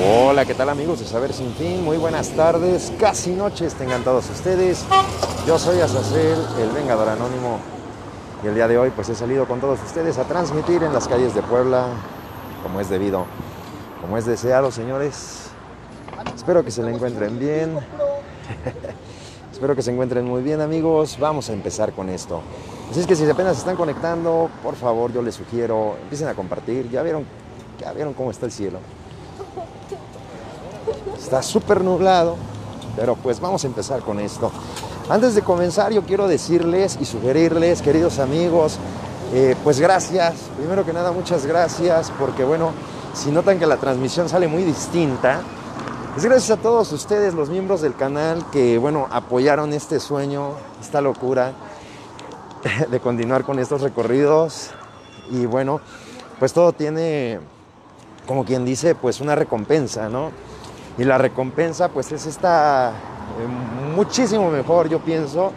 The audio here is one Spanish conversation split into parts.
Hola, ¿qué tal amigos de Saber Sin Fin? Muy buenas tardes, casi noches tengan todos ustedes. Yo soy Azazel, el Vengador Anónimo, y el día de hoy pues he salido con todos ustedes a transmitir en las calles de Puebla, como es debido, como es deseado, señores. Espero que se le encuentren bien. Espero que se encuentren muy bien, amigos. Vamos a empezar con esto. Así es que si apenas se están conectando, por favor, yo les sugiero, empiecen a compartir. Ya vieron cómo está el cielo. Está súper nublado, pero pues vamos a empezar con esto. Antes de comenzar, yo quiero decirles y sugerirles, queridos amigos, pues gracias. Primero que nada, muchas gracias, porque bueno, si notan que la transmisión sale muy distinta, es gracias a todos ustedes, los miembros del canal, que bueno, apoyaron este sueño, esta locura de continuar con estos recorridos. Y bueno, pues todo tiene, como quien dice, pues una recompensa, ¿no? Y la recompensa pues es esta muchísimo mejor, yo pienso,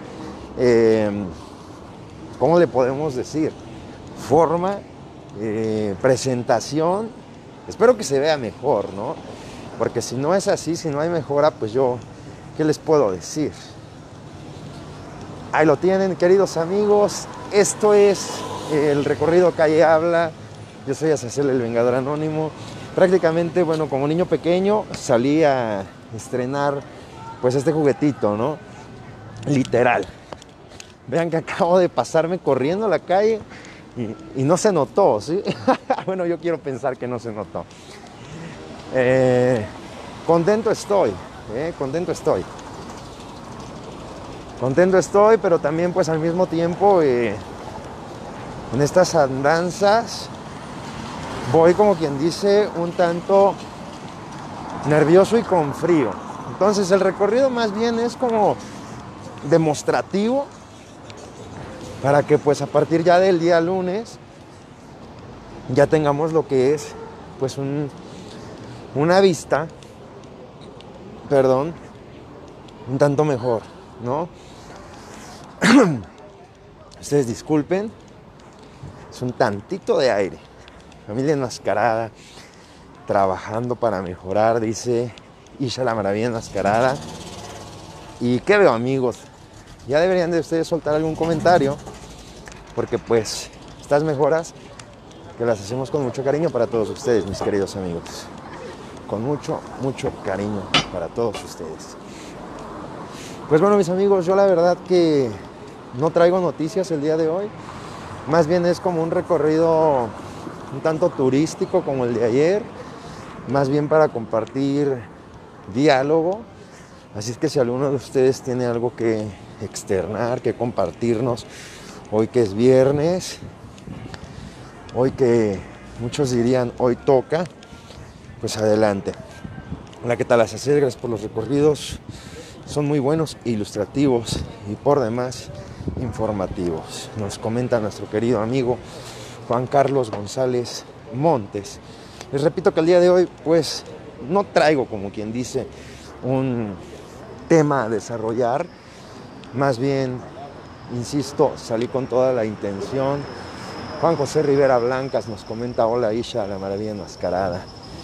¿cómo le podemos decir? Forma, presentación, espero que se vea mejor, ¿no? Porque si no es así, si no hay mejora, pues yo, ¿qué les puedo decir? Ahí lo tienen, queridos amigos, esto es el recorrido Calle Habla. Yo soy Azazel, el Vengador Anónimo. Prácticamente, bueno, como niño pequeño salí a estrenar pues este juguetito, ¿no? Literal. Vean que acabo de pasarme corriendo a la calle y no se notó, ¿sí? Bueno, yo quiero pensar que no se notó. Contento estoy, contento estoy, pero también pues al mismo tiempo en estas andanzas voy, como quien dice, un tanto nervioso y con frío. Entonces el recorrido más bien es como demostrativo para que pues a partir ya del día lunes ya tengamos lo que es pues una vista, un tanto mejor, ¿no? Ustedes disculpen, es un tantito de aire. Familia enmascarada, trabajando para mejorar, dice Isha la Maravilla Enmascarada. ¿Y qué veo, amigos? Ya deberían de ustedes soltar algún comentario, porque pues estas mejoras que las hacemos con mucho cariño para todos ustedes, mis queridos amigos. Con mucho, mucho cariño para todos ustedes. Pues bueno, mis amigos, yo la verdad que no traigo noticias el día de hoy. Más bien es como un recorrido un tanto turístico como el de ayer, más bien para compartir diálogo. Así es que si alguno de ustedes tiene algo que externar, que compartirnos, hoy que es viernes, hoy que muchos dirían hoy toca, pues adelante. Hola, ¿qué tal? Azazel, gracias por los recorridos, son muy buenos, ilustrativos y por demás informativos. Nos comenta nuestro querido amigo Juan Carlos González Montes. Les repito que el día de hoy pues no traigo, como quien dice, un tema a desarrollar. Más bien, insisto, salí con toda la intención. Juan José Rivera Blancas nos comenta: hola Isha, la Maravilla Enmascarada.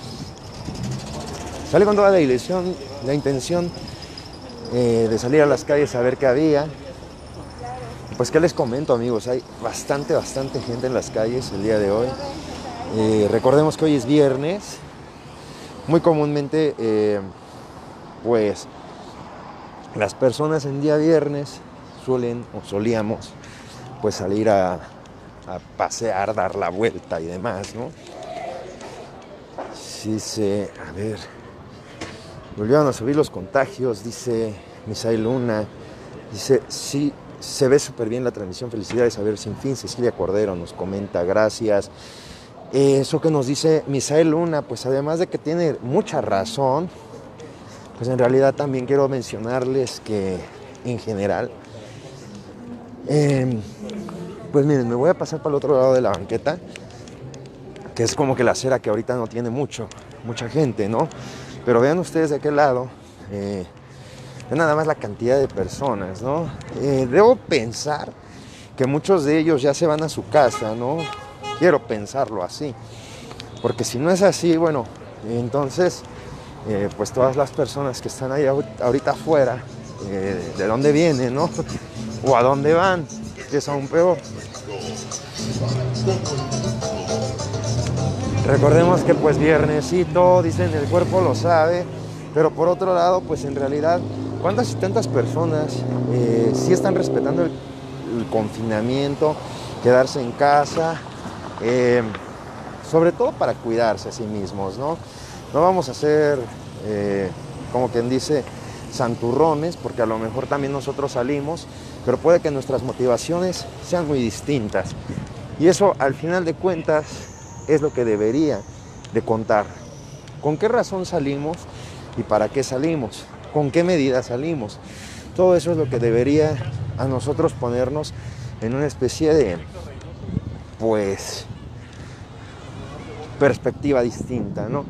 Salí con toda la intención de salir a las calles a ver qué había. Pues qué les comento, amigos, hay bastante gente en las calles el día de hoy. Recordemos que hoy es viernes. Muy comúnmente pues las personas en día viernes solíamos pues salir a pasear, dar la vuelta y demás, ¿no? Sí, a ver, volvieron a subir los contagios, dice Misael Luna. Dice, sí, se ve súper bien la transmisión, felicidades, Saber Sin Fin. Cecilia Cordero nos comenta, gracias. Eso que nos dice Misael Luna, pues además de que tiene mucha razón, pues en realidad también quiero mencionarles que en general, pues miren, me voy a pasar para el otro lado de la banqueta, que es como que la acera que ahorita no tiene mucha gente, ¿no? Pero vean ustedes de aquel lado, nada más la cantidad de personas, ¿no? Debo pensar que muchos de ellos ya se van a su casa, ¿no? Quiero pensarlo así, porque si no es así, bueno, entonces pues todas las personas que están ahí ahorita afuera, de dónde vienen, ¿no? O a dónde van, que es aún peor. Recordemos que pues viernesito, dicen, el cuerpo lo sabe, pero por otro lado, pues en realidad, ¿cuántas y tantas personas sí están respetando el confinamiento, quedarse en casa, sobre todo para cuidarse a sí mismos, ¿no? No vamos a ser, como quien dice, santurrones, porque a lo mejor también nosotros salimos, pero puede que nuestras motivaciones sean muy distintas. Y eso, al final de cuentas, es lo que debería de contar. ¿Con qué razón salimos y para qué salimos? ¿Con qué medidas salimos? Todo eso es lo que debería a nosotros ponernos en una especie de, pues, perspectiva distinta, ¿no?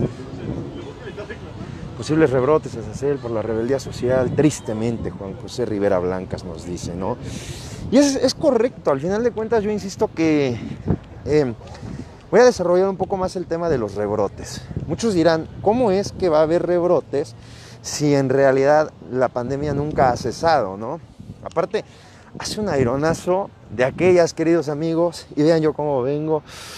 Posibles rebrotes, Azazel, por la rebeldía social, tristemente, Juan José Rivera Blancas nos dice, ¿no? Y es correcto, al final de cuentas yo insisto que voy a desarrollar un poco más el tema de los rebrotes. Muchos dirán, ¿cómo es que va a haber rebrotes si en realidad la pandemia nunca ha cesado, ¿no? Aparte, hace un aironazo de aquellas, queridos amigos, y vean yo cómo vengo,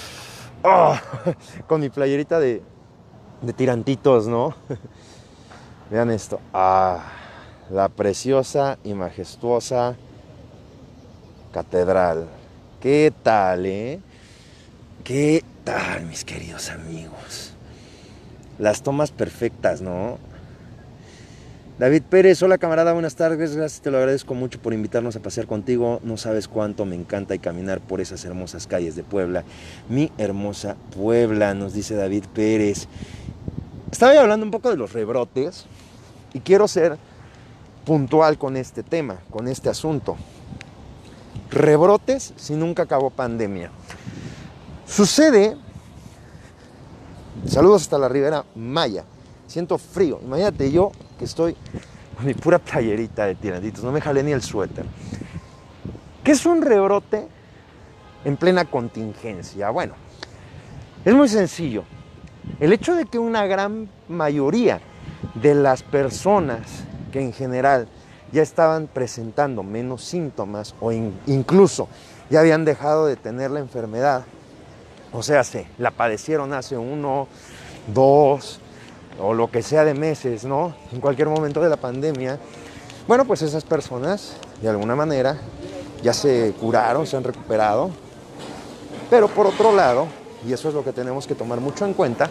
con mi playerita de tirantitos, ¿no? Vean esto, la preciosa y majestuosa catedral. ¿Qué tal, ¿Qué tal, mis queridos amigos? Las tomas perfectas, ¿no? David Pérez, hola camarada, buenas tardes, gracias, te lo agradezco mucho por invitarnos a pasear contigo, no sabes cuánto me encanta y caminar por esas hermosas calles de Puebla, mi hermosa Puebla, nos dice David Pérez. Estaba yo hablando un poco de los rebrotes y quiero ser puntual con este tema, con este asunto. Rebrotes si nunca acabó pandemia. Sucede, saludos hasta la Ribera Maya, siento frío, imagínate yo que estoy con mi pura playerita de tirantitos, no me jalé ni el suéter. ¿Qué es un rebrote en plena contingencia? Bueno, es muy sencillo. El hecho de que una gran mayoría de las personas que en general ya estaban presentando menos síntomas o incluso ya habían dejado de tener la enfermedad, o sea, la padecieron hace 1, 2 o lo que sea de meses, ¿no? En cualquier momento de la pandemia, bueno, pues esas personas de alguna manera ya se curaron, se han recuperado, pero por otro lado, y eso es lo que tenemos que tomar mucho en cuenta,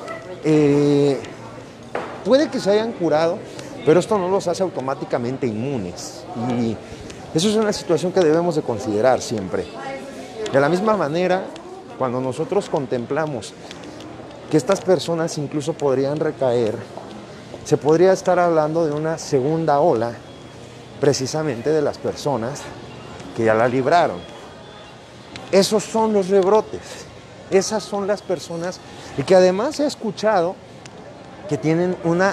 puede que se hayan curado, pero esto no los hace automáticamente inmunes. Y eso es una situación que debemos de considerar siempre. De la misma manera, cuando nosotros contemplamos que estas personas incluso podrían recaer, se podría estar hablando de una segunda ola, precisamente de las personas que ya la libraron. Esos son los rebrotes. Esas son las personas y que además he escuchado que tienen una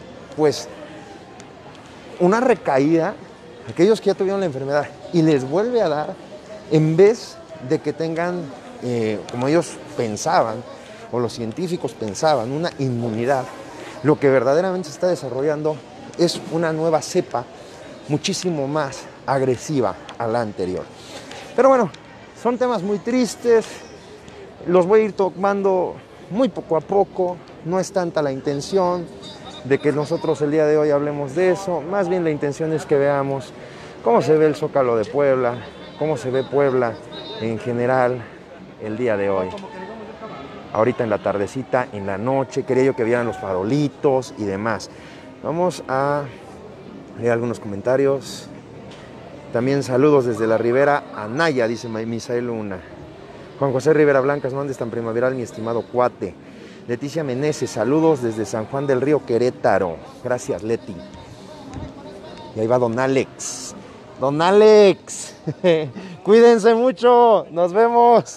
recaída, aquellos que ya tuvieron la enfermedad y les vuelve a dar, en vez de que tengan, como ellos pensaban, o los científicos pensaban, una inmunidad, lo que verdaderamente se está desarrollando es una nueva cepa muchísimo más agresiva a la anterior. Pero bueno, son temas muy tristes, los voy a ir tomando muy poco a poco, no es tanta la intención de que nosotros el día de hoy hablemos de eso, más bien la intención es que veamos cómo se ve el Zócalo de Puebla, cómo se ve Puebla en general el día de hoy. Ahorita en la tardecita, en la noche, quería yo que vieran los farolitos y demás. Vamos a leer algunos comentarios. También saludos desde la Ribera Anaya, dice Misael Luna. Juan José Rivera Blancas, no andes tan primaveral, mi estimado cuate. Leticia Meneses, saludos desde San Juan del Río, Querétaro. Gracias, Leti. Y ahí va Don Alex. Don Alex, cuídense mucho, nos vemos.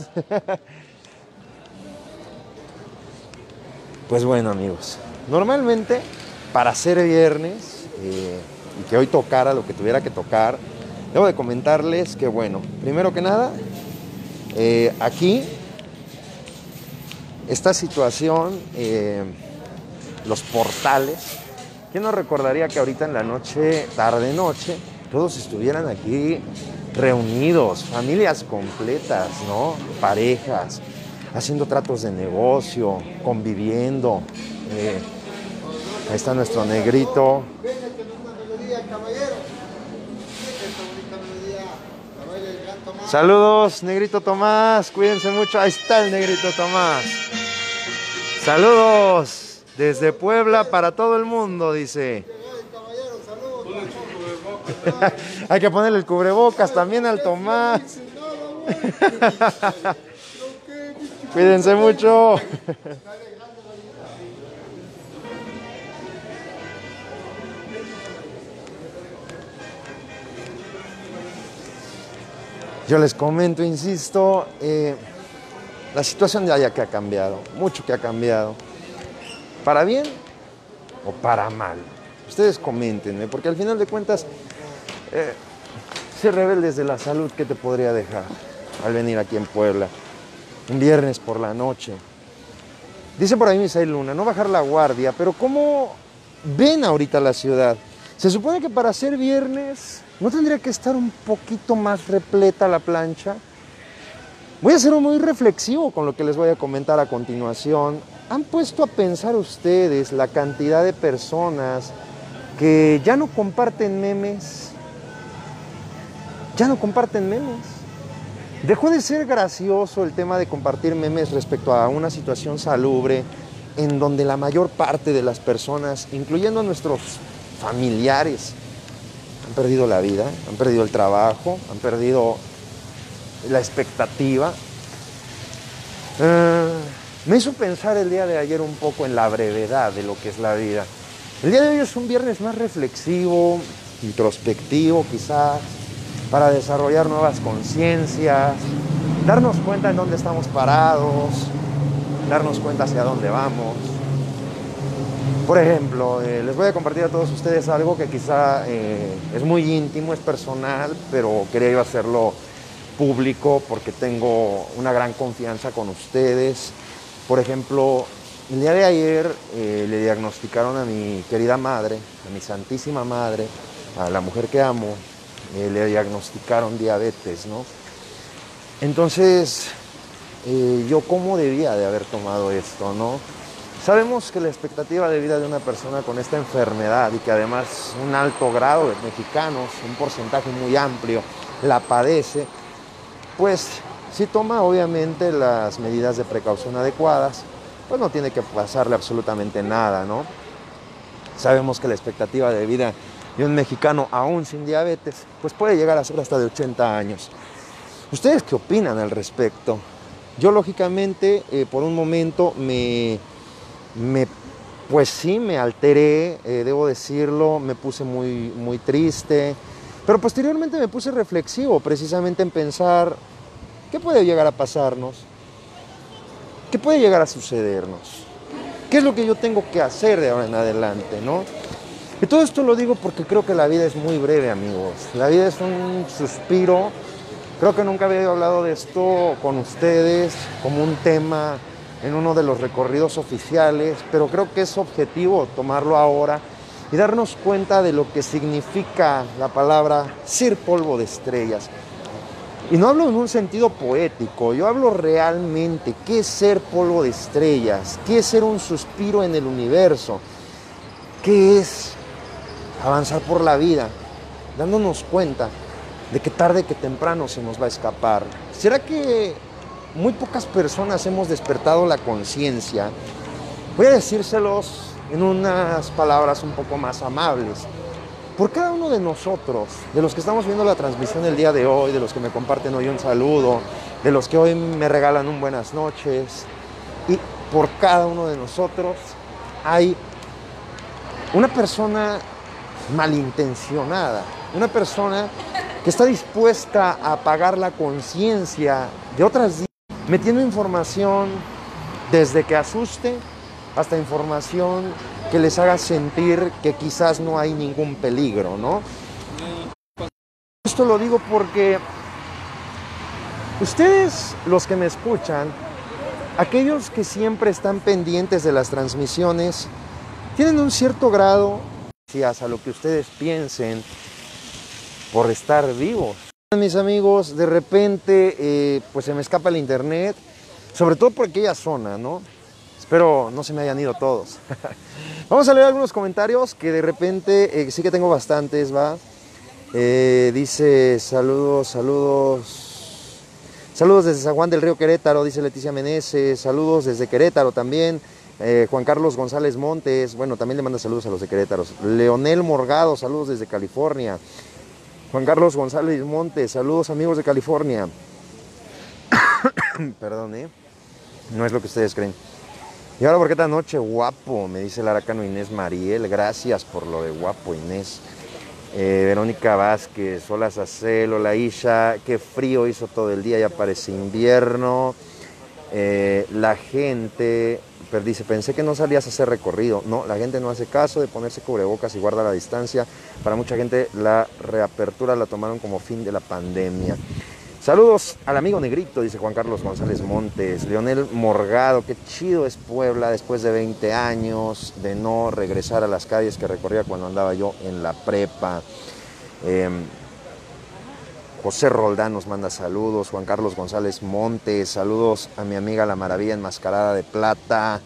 Pues bueno, amigos, normalmente para ser viernes y que hoy tocara lo que tuviera que tocar, debo de comentarles que, bueno, primero que nada, aquí esta situación los portales. ¿Quién no recordaría que ahorita en la noche, tarde noche, todos estuvieran aquí reunidos, familias completas, ¿no? Parejas, haciendo tratos de negocio, conviviendo. Ahí está nuestro negrito. Saludos, negrito Tomás, cuídense mucho. Ahí está el negrito Tomás. Saludos desde Puebla para todo el mundo, dice. Hay que ponerle el cubrebocas también al Tomás. Cuídense mucho. Yo les comento, insisto, la situación de allá que ha cambiado, mucho que ha cambiado, para bien o para mal. Ustedes coméntenme, porque al final de cuentas, ser rebeldes de la salud, ¿qué te podría dejar al venir aquí en Puebla? Un viernes por la noche. Dice por ahí Misael Luna, no bajar la guardia, pero ¿cómo ven ahorita la ciudad? Se supone que para ser viernes, ¿no tendría que estar un poquito más repleta la plancha? Voy a ser muy reflexivo con lo que les voy a comentar a continuación. ¿Han puesto a pensar ustedes la cantidad de personas que ya no comparten memes? Ya no comparten memes. Dejó de ser gracioso el tema de compartir memes respecto a una situación salubre en donde la mayor parte de las personas, incluyendo a nuestros familiares, han perdido la vida, han perdido el trabajo, han perdido la expectativa. Me hizo pensar el día de ayer un poco en la brevedad de lo que es la vida. El día de hoy es un viernes más reflexivo, introspectivo quizás, para desarrollar nuevas conciencias, darnos cuenta en dónde estamos parados, darnos cuenta hacia dónde vamos. Por ejemplo, les voy a compartir a todos ustedes algo que quizá es muy íntimo, es personal, pero quería yo hacerlo público porque tengo una gran confianza con ustedes. Por ejemplo, el día de ayer le diagnosticaron a mi querida madre, a mi santísima madre, a la mujer que amo, le diagnosticaron diabetes, ¿no? Entonces, yo cómo debía de haber tomado esto, ¿no? Sabemos que la expectativa de vida de una persona con esta enfermedad y que además un alto grado de mexicanos, un porcentaje muy amplio, la padece, pues si toma obviamente las medidas de precaución adecuadas, pues no tiene que pasarle absolutamente nada, ¿no? Sabemos que la expectativa de vida de un mexicano aún sin diabetes, pues puede llegar a ser hasta de 80 años. ¿Ustedes qué opinan al respecto? Yo lógicamente por un momento pues sí, me alteré, debo decirlo, me puse muy triste, pero posteriormente me puse reflexivo precisamente en pensar qué puede llegar a pasarnos, qué puede llegar a sucedernos, qué es lo que yo tengo que hacer de ahora en adelante, ¿no? Y todo esto lo digo porque creo que la vida es muy breve, amigos. La vida es un suspiro. Creo que nunca había hablado de esto con ustedes como un tema en uno de los recorridos oficiales, pero creo que es objetivo tomarlo ahora y darnos cuenta de lo que significa la palabra ser polvo de estrellas. Y no hablo en un sentido poético, yo hablo realmente qué es ser polvo de estrellas, qué es ser un suspiro en el universo, qué es avanzar por la vida, dándonos cuenta de que tarde que temprano se nos va a escapar. ¿Será que muy pocas personas hemos despertado la conciencia? Voy a decírselos en unas palabras un poco más amables. Por cada uno de nosotros, de los que estamos viendo la transmisión el día de hoy, de los que me comparten hoy un saludo, de los que hoy me regalan un buenas noches, y por cada uno de nosotros hay una persona malintencionada, una persona que está dispuesta a apagar la conciencia de otras vidas, metiendo información desde que asuste hasta información que les haga sentir que quizás no hay ningún peligro, ¿no? Esto lo digo porque ustedes, los que me escuchan, aquellos que siempre están pendientes de las transmisiones, tienen un cierto grado a lo que ustedes piensen por estar vivos. Mis amigos, de repente pues se me escapa el internet, sobre todo por aquella zona, ¿no? Espero no se me hayan ido todos. Vamos a leer algunos comentarios que de repente sí que tengo bastantes, ¿va? Dice saludos desde San Juan del Río, Querétaro, dice Leticia Meneses. Saludos desde Querétaro también. Juan Carlos González Montes, bueno, también le manda saludos a los de Querétaro. Leonel Morgado, saludos desde California. Juan Carlos González Montes, saludos amigos de California. Perdón, no es lo que ustedes creen. Y ahora, ¿por qué esta noche guapo? Me dice Lara Cano Inés Mariel. Gracias por lo de guapo, Inés. Verónica Vázquez, hola Sacel, hola Isha. Qué frío hizo todo el día, ya parece invierno. La gente dice, pensé que no salías a hacer recorrido. No, la gente no hace caso de ponerse cubrebocas y guarda la distancia. Para mucha gente la reapertura la tomaron como fin de la pandemia. Saludos al amigo Negrito, dice Juan Carlos González Montes. Leonel Morgado, qué chido es Puebla después de 20 años de no regresar a las calles que recorría cuando andaba yo en la prepa. José Roldán nos manda saludos. Juan Carlos González Montes, saludos a mi amiga La Maravilla Enmascarada de Plata.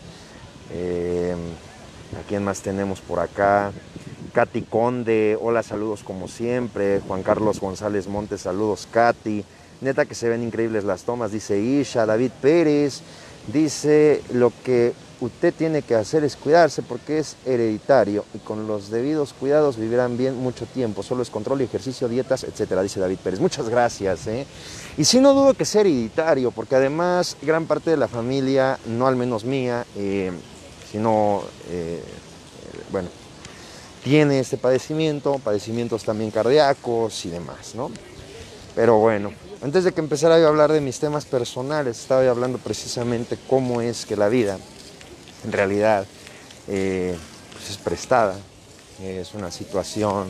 ¿A quién más tenemos por acá? Katy Conde, hola, saludos como siempre. Juan Carlos González Montes, saludos Katy. Neta que se ven increíbles las tomas, dice Isha. David Pérez dice, lo que usted tiene que hacer es cuidarse porque es hereditario y con los debidos cuidados vivirán bien mucho tiempo. Solo es control y ejercicio, dietas, etcétera, dice David Pérez. Muchas gracias. Y sí, no dudo que sea hereditario, porque además gran parte de la familia, no al menos mía, sino, bueno, tiene este padecimientos también cardíacos y demás, ¿no? Pero bueno, antes de que empezara yo a hablar de mis temas personales, estaba yo hablando precisamente cómo es que la vida, en realidad, pues es prestada. Es una situación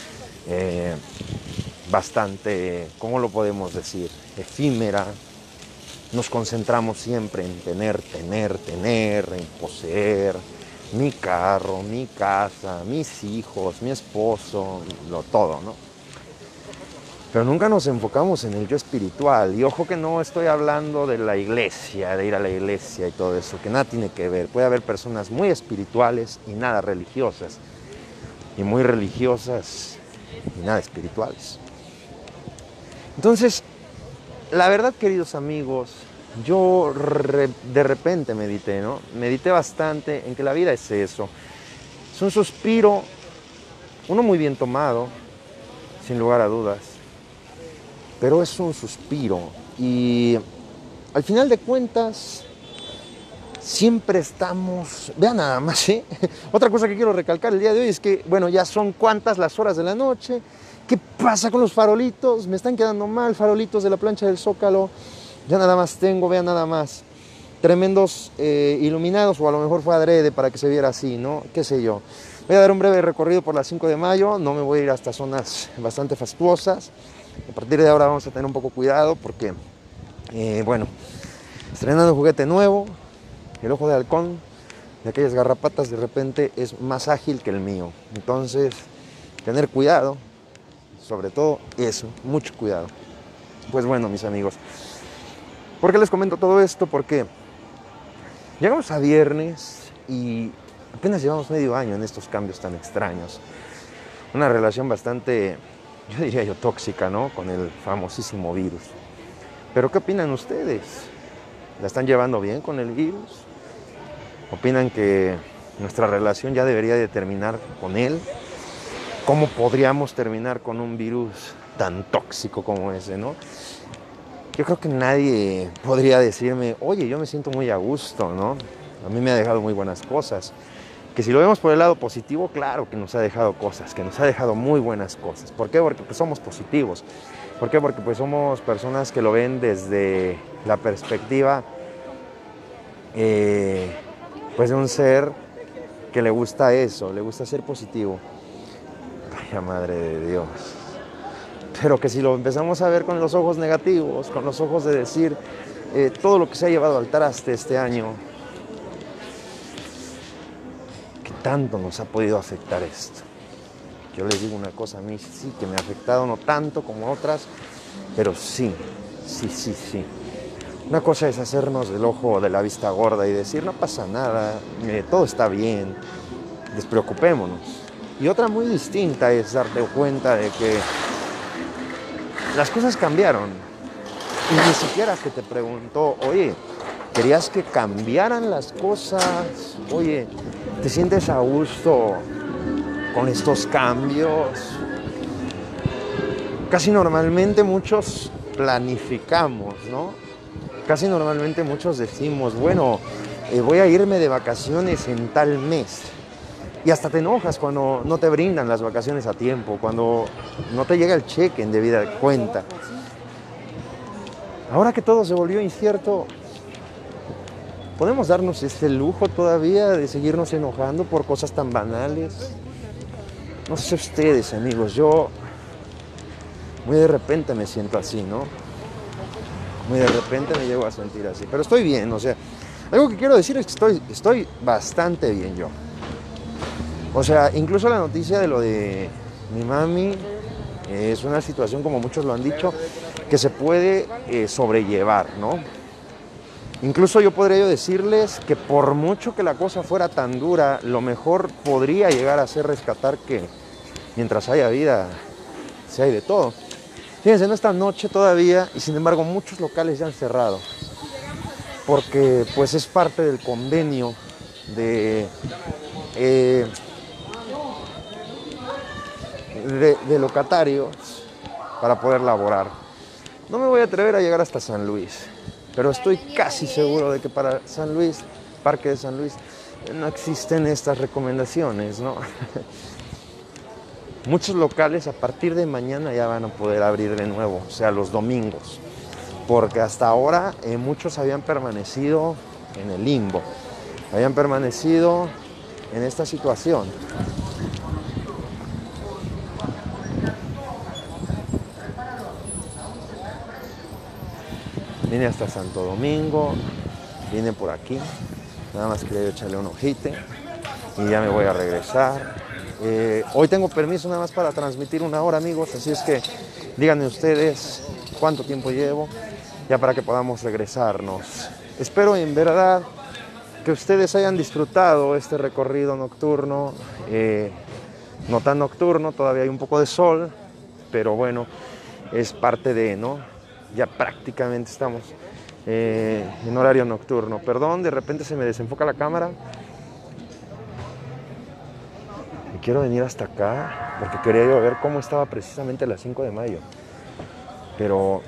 bastante, ¿cómo lo podemos decir? Efímera. Nos concentramos siempre en tener, en poseer mi carro, mi casa, mis hijos, mi esposo, todo, ¿no? Pero nunca nos enfocamos en el yo espiritual. Y ojo que no estoy hablando de la iglesia, de ir a la iglesia y todo eso, que nada tiene que ver. Puede haber personas muy espirituales y nada religiosas, y muy religiosas y nada espirituales. Entonces, la verdad, queridos amigos, yo de repente medité, ¿no? Medité bastante en que la vida es eso. Es un suspiro, uno muy bien tomado, sin lugar a dudas. Pero es un suspiro y al final de cuentas siempre estamos... Vean nada más, ¿eh? Otra cosa que quiero recalcar el día de hoy es que, bueno, ya son cuantas las horas de la noche. ¿Qué pasa con los farolitos? Me están quedando mal, farolitos de la plancha del Zócalo. Ya nada más tengo, vean nada más, tremendos iluminados, o a lo mejor fue adrede para que se viera así, ¿no? Qué sé yo. Voy a dar un breve recorrido por la 5 de mayo, no me voy a ir hasta zonas bastante fastuosas. A partir de ahora vamos a tener un poco cuidado porque, bueno, estrenando un juguete nuevo, el ojo de halcón de aquellas garrapatas de repente es más ágil que el mío. Entonces, tener cuidado, sobre todo eso, mucho cuidado. Pues bueno, mis amigos, ¿por qué les comento todo esto? Porque llegamos a viernes y apenas llevamos medio año en estos cambios tan extraños. Una relación bastante, yo diría yo, tóxica, ¿no? Con el famosísimo virus. ¿Pero qué opinan ustedes? ¿La están llevando bien con el virus? ¿Opinan que nuestra relación ya debería de terminar con él? ¿Cómo podríamos terminar con un virus tan tóxico como ese, no? Yo creo que nadie podría decirme, oye, yo me siento muy a gusto, ¿no? A mí me ha dejado muy buenas cosas. Que si lo vemos por el lado positivo, claro que nos ha dejado cosas, que nos ha dejado muy buenas cosas. ¿Por qué? Porque pues somos positivos. ¿Por qué? Porque pues somos personas que lo ven desde la perspectiva pues de un ser que le gusta eso, le gusta ser positivo. Ay, madre de Dios. Pero que si lo empezamos a ver con los ojos negativos, con los ojos de decir todo lo que se ha llevado al traste este año, tanto nos ha podido afectar esto. Yo les digo una cosa, a mí sí que me ha afectado, no tanto como otras, pero sí. Una cosa es hacernos del ojo de la vista gorda y decir, no pasa nada, todo está bien, despreocupémonos. Y otra muy distinta es darte cuenta de que las cosas cambiaron. Y ni siquiera que te preguntó, oye, ¿querías que cambiaran las cosas? Oye, ¿te sientes a gusto con estos cambios? Casi normalmente muchos planificamos, ¿no? Casi normalmente muchos decimos, bueno, voy a irme de vacaciones en tal mes. Y hasta te enojas cuando no te brindan las vacaciones a tiempo, cuando no te llega el cheque en debida cuenta. Ahora que todo se volvió incierto, ¿podemos darnos este lujo todavía de seguirnos enojando por cosas tan banales? No sé ustedes, amigos, yo muy de repente me siento así, ¿no? Muy de repente me llego a sentir así. Pero estoy bien, o sea, algo que quiero decir es que estoy bastante bien yo. O sea, incluso la noticia de lo de mi mami es una situación, como muchos lo han dicho, que se puede sobrellevar, ¿no? Incluso yo podría decirles que por mucho que la cosa fuera tan dura, lo mejor podría llegar a ser rescatar que mientras haya vida, se hay de todo. Fíjense, no esta noche todavía, y sin embargo muchos locales ya han cerrado, porque pues es parte del convenio de locatarios para poder laborar. No me voy a atrever a llegar hasta San Luis, pero estoy casi seguro de que para San Luis, Parque de San Luis, no existen estas recomendaciones, ¿no? Muchos locales a partir de mañana ya van a poder abrir de nuevo, o sea, los domingos, porque hasta ahora muchos habían permanecido en el limbo, habían permanecido en esta situación. Vine hasta Santo Domingo, vine por aquí, nada más quería echarle un ojite y ya me voy a regresar. Hoy tengo permiso nada más para transmitir 1 hora, amigos, así es que díganme ustedes cuánto tiempo llevo, ya para que podamos regresarnos. Espero en verdad que ustedes hayan disfrutado este recorrido nocturno, no tan nocturno, todavía hay un poco de sol, pero bueno, es parte de, ¿no? Ya prácticamente estamos en horario nocturno. Perdón, de repente se me desenfoca la cámara. Y quiero venir hasta acá porque quería yo ver cómo estaba precisamente las 5 de mayo. Pero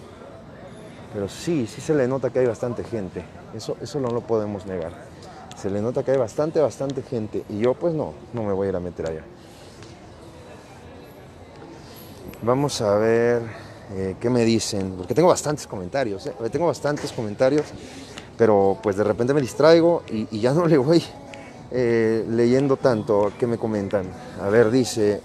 sí se le nota que hay bastante gente. Eso no lo podemos negar. Se le nota que hay bastante gente. Y yo pues no me voy a ir a meter allá. Vamos a ver qué me dicen. Porque tengo bastantes comentarios. Pero pues de repente me distraigo y ya no le voy leyendo tanto. ¿Qué me comentan? A ver, dice...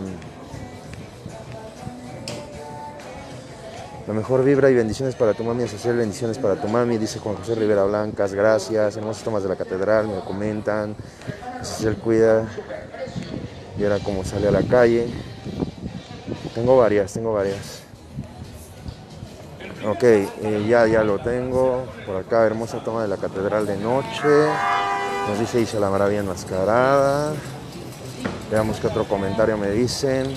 La mejor vibra y bendiciones para tu mami, Azaziel, bendiciones para tu mami, dice Juan José Rivera Blancas, gracias, hermosas tomas de la catedral, me comentan, Azaziel cuida, y ahora cómo sale a la calle, tengo varias, ok, ya lo tengo, por acá, hermosa toma de la catedral de noche, nos dice Isha la Maravilla Enmascarada, veamos qué otro comentario me dicen,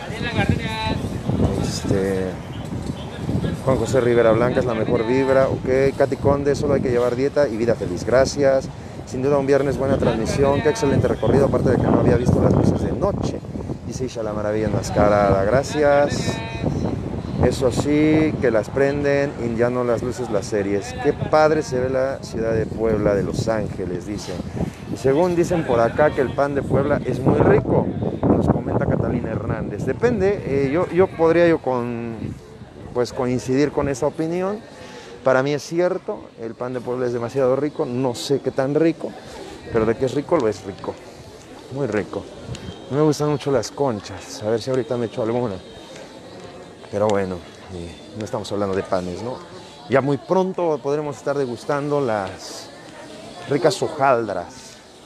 Juan José Rivera Blanca es la mejor vibra, ok. Katy Conde, solo hay que llevar dieta y vida feliz, gracias. Sin duda un viernes buena transmisión, qué excelente recorrido, aparte de que no había visto las luces de noche. Dice Isha la Maravilla Enmascarada, gracias. Eso sí, que las prenden y ya no las luces las series. Qué padre se ve la ciudad de Puebla, de Los Ángeles, dicen. Y según dicen por acá que el pan de Puebla es muy rico, nos comenta Catalina Hernández. Depende, yo podría coincidir con esa opinión. Para mí es cierto, el pan de Puebla es demasiado rico, no sé qué tan rico, pero de que es rico, lo es rico, muy rico. Me gustan mucho las conchas, a ver si ahorita me echo alguna, pero bueno, no estamos hablando de panes, ¿no? Ya muy pronto podremos estar degustando las ricas hojaldras.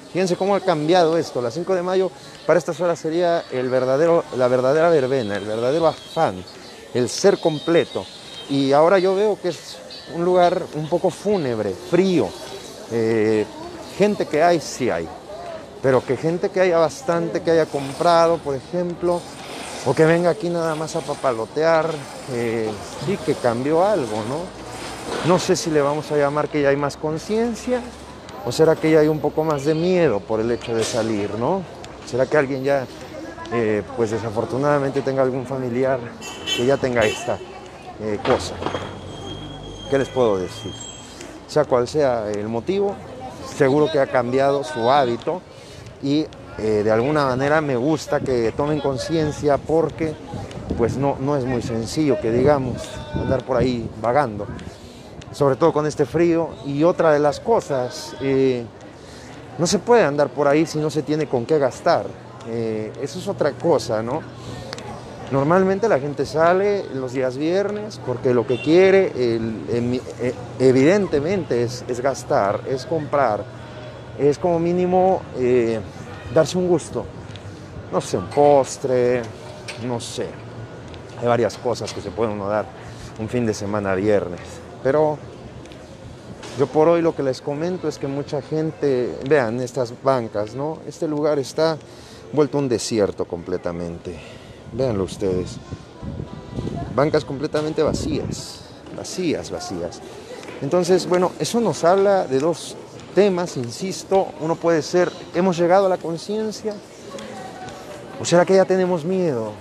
Fíjense cómo ha cambiado esto. La 5 de mayo para estas horas sería la verdadera verbena, el verdadero afán, el ser completo. Y ahora yo veo que es un lugar un poco fúnebre, frío. Gente que hay, sí hay. Pero que gente que haya bastante, que haya comprado, por ejemplo, o que venga aquí nada más a papalotear, sí que cambió algo, ¿no? No sé si le vamos a llamar que ya hay más conciencia, o será que ya hay un poco más de miedo por el hecho de salir, ¿no? ¿Será que alguien ya, pues desafortunadamente tenga algún familiar que ya tenga esta cosa? ¿Qué les puedo decir? Sea cual sea el motivo, seguro que ha cambiado su hábito y de alguna manera me gusta que tomen conciencia porque pues no es muy sencillo que digamos andar por ahí vagando, sobre todo con este frío. Y otra de las cosas, no se puede andar por ahí si no se tiene con qué gastar. Eso es otra cosa, ¿no? Normalmente la gente sale los días viernes porque lo que quiere, evidentemente, es gastar, es comprar, es como mínimo darse un gusto. No sé, un postre, no sé. Hay varias cosas que se pueden uno dar un fin de semana viernes. Pero yo por hoy lo que les comento es que mucha gente, vean estas bancas, ¿no? Este lugar está vuelto un desierto completamente. Véanlo ustedes. Bancas completamente vacías. Vacías, vacías. Entonces, bueno, eso nos habla de dos temas, insisto. Uno puede ser, ¿hemos llegado a la conciencia? ¿O será que ya tenemos miedo?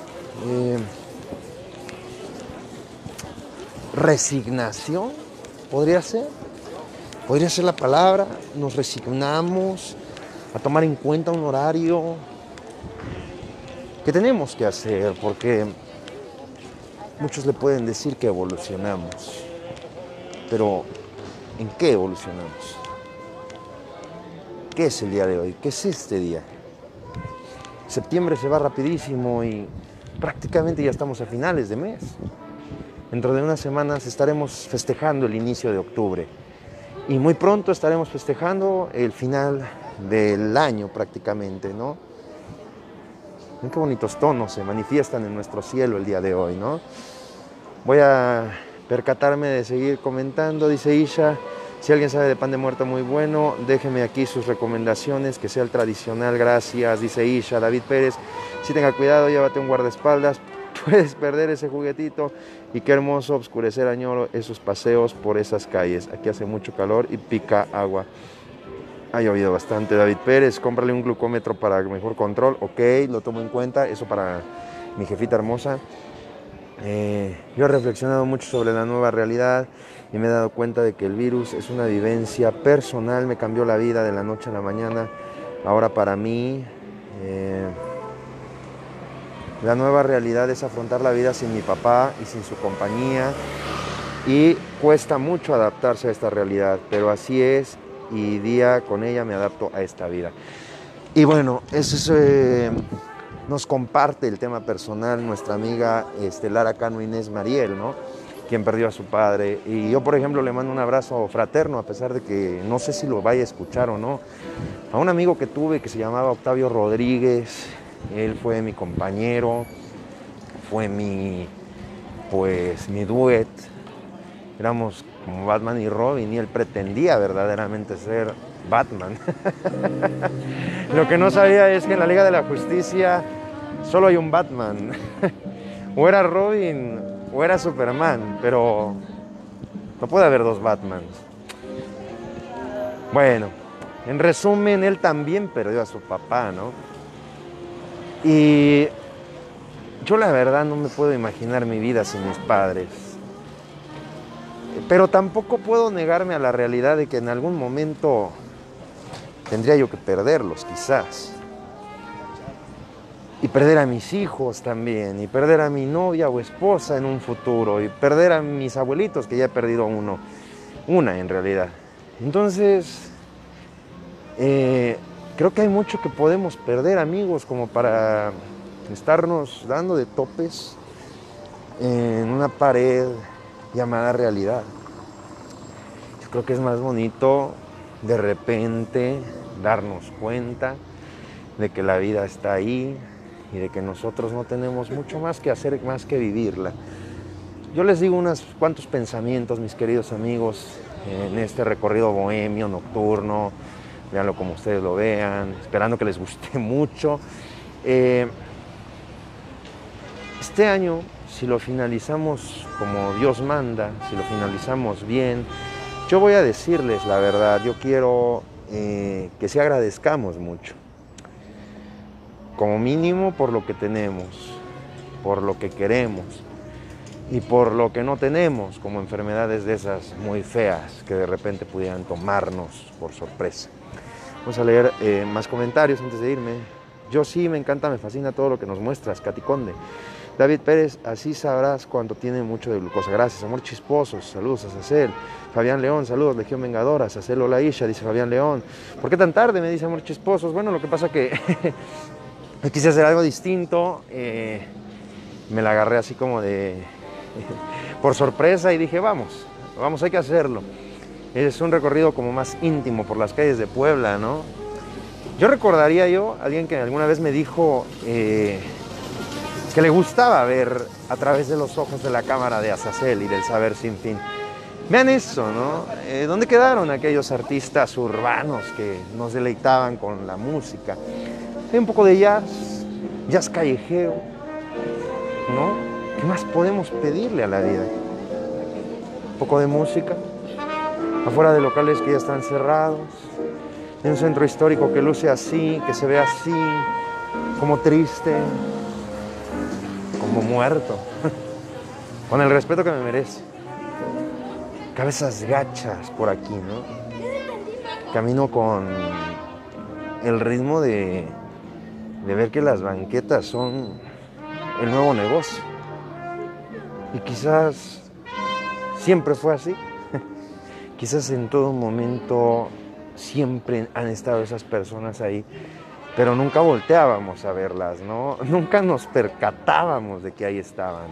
¿Resignación? ¿Podría ser? ¿Podría ser la palabra? ¿Nos resignamos a tomar en cuenta un horario que tenemos que hacer? Porque muchos le pueden decir que evolucionamos, pero ¿en qué evolucionamos? ¿Qué es el día de hoy? ¿Qué es este día? Septiembre se va rapidísimo y prácticamente ya estamos a finales de mes. Dentro de unas semanas estaremos festejando el inicio de octubre y muy pronto estaremos festejando el final del año prácticamente, ¿no? Qué bonitos tonos se manifiestan en nuestro cielo el día de hoy, ¿no? Voy a percatarme de seguir comentando, dice Isha. Si alguien sabe de pan de muerto muy bueno, déjeme aquí sus recomendaciones, que sea el tradicional, gracias, dice Isha. David Pérez, si tenga cuidado, llévate un guardaespaldas, puedes perder ese juguetito. Y qué hermoso oscurecer, añoro esos paseos por esas calles. Aquí hace mucho calor y pica agua. Ha llovido bastante. David Pérez, cómprale un glucómetro para mejor control. Ok, lo tomo en cuenta, eso para mi jefita hermosa. Yo he reflexionado mucho sobre la nueva realidad y me he dado cuenta de que el virus es una vivencia personal, me cambió la vida de la noche a la mañana. Ahora para mí la nueva realidad es afrontar la vida sin mi papá y sin su compañía, y cuesta mucho adaptarse a esta realidad, pero así es, y día con ella me adapto a esta vida. Y bueno, eso es... nos comparte el tema personal nuestra amiga Lara Cano Inés Mariel, ¿no? Quien perdió a su padre. Y yo, por ejemplo, le mando un abrazo fraterno, a pesar de que no sé si lo vaya a escuchar o no, a un amigo que tuve que se llamaba Octavio Rodríguez. Él fue mi compañero, fue mi duet. Éramos como Batman y Robin y él pretendía verdaderamente ser Batman. Lo que no sabía es que en la Liga de la Justicia solo hay un Batman. O era Robin o era Superman, pero no puede haber dos Batmans. Bueno, en resumen, él también perdió a su papá, ¿no? Y yo la verdad no me puedo imaginar mi vida sin mis padres. Pero tampoco puedo negarme a la realidad de que en algún momento tendría yo que perderlos, quizás. Y perder a mis hijos también, y perder a mi novia o esposa en un futuro, y perder a mis abuelitos, que ya he perdido una en realidad. Entonces, creo que hay mucho que podemos perder, amigos, como para estarnos dando de topes en una pared llamada realidad. Yo creo que es más bonito de repente darnos cuenta de que la vida está ahí y de que nosotros no tenemos mucho más que hacer, más que vivirla. Yo les digo unos cuantos pensamientos, mis queridos amigos, en este recorrido bohemio, nocturno, véanlo como ustedes lo vean, esperando que les guste mucho. Este año, si lo finalizamos como Dios manda, si lo finalizamos bien, yo voy a decirles la verdad, yo quiero que sí agradezcamos mucho. Como mínimo por lo que tenemos, por lo que queremos y por lo que no tenemos, como enfermedades de esas muy feas que de repente pudieran tomarnos por sorpresa. Vamos a leer más comentarios antes de irme. Yo sí, me encanta, me fascina todo lo que nos muestras, Katy Conde. David Pérez, así sabrás cuando tiene mucho de glucosa. Gracias. Amor Chisposos, saludos a Sacel. Fabián León, saludos, Legión Vengadora. Sacel, hola Isha, dice Fabián León. ¿Por qué tan tarde? Me dice Amor Chisposos. Bueno, lo que pasa que quise hacer algo distinto. Me la agarré así como de por sorpresa y dije, vamos, hay que hacerlo. Es un recorrido como más íntimo por las calles de Puebla, ¿no? Yo recordaría alguien que alguna vez me dijo que le gustaba ver a través de los ojos de la cámara de Azazel y del Saber Sin Fin. Vean eso, ¿no? ¿Dónde quedaron aquellos artistas urbanos que nos deleitaban con la música? Hay un poco de jazz callejero, ¿no? ¿Qué más podemos pedirle a la vida? Un poco de música, afuera de locales que ya están cerrados, en un centro histórico que luce así, que se ve así, como triste, como muerto, con el respeto que me merece. Cabezas gachas por aquí, ¿no? Camino con el ritmo de ver que las banquetas son el nuevo negocio. Y quizás siempre fue así. Quizás en todo momento siempre han estado esas personas ahí, pero nunca volteábamos a verlas, ¿no? Nunca nos percatábamos de que ahí estaban.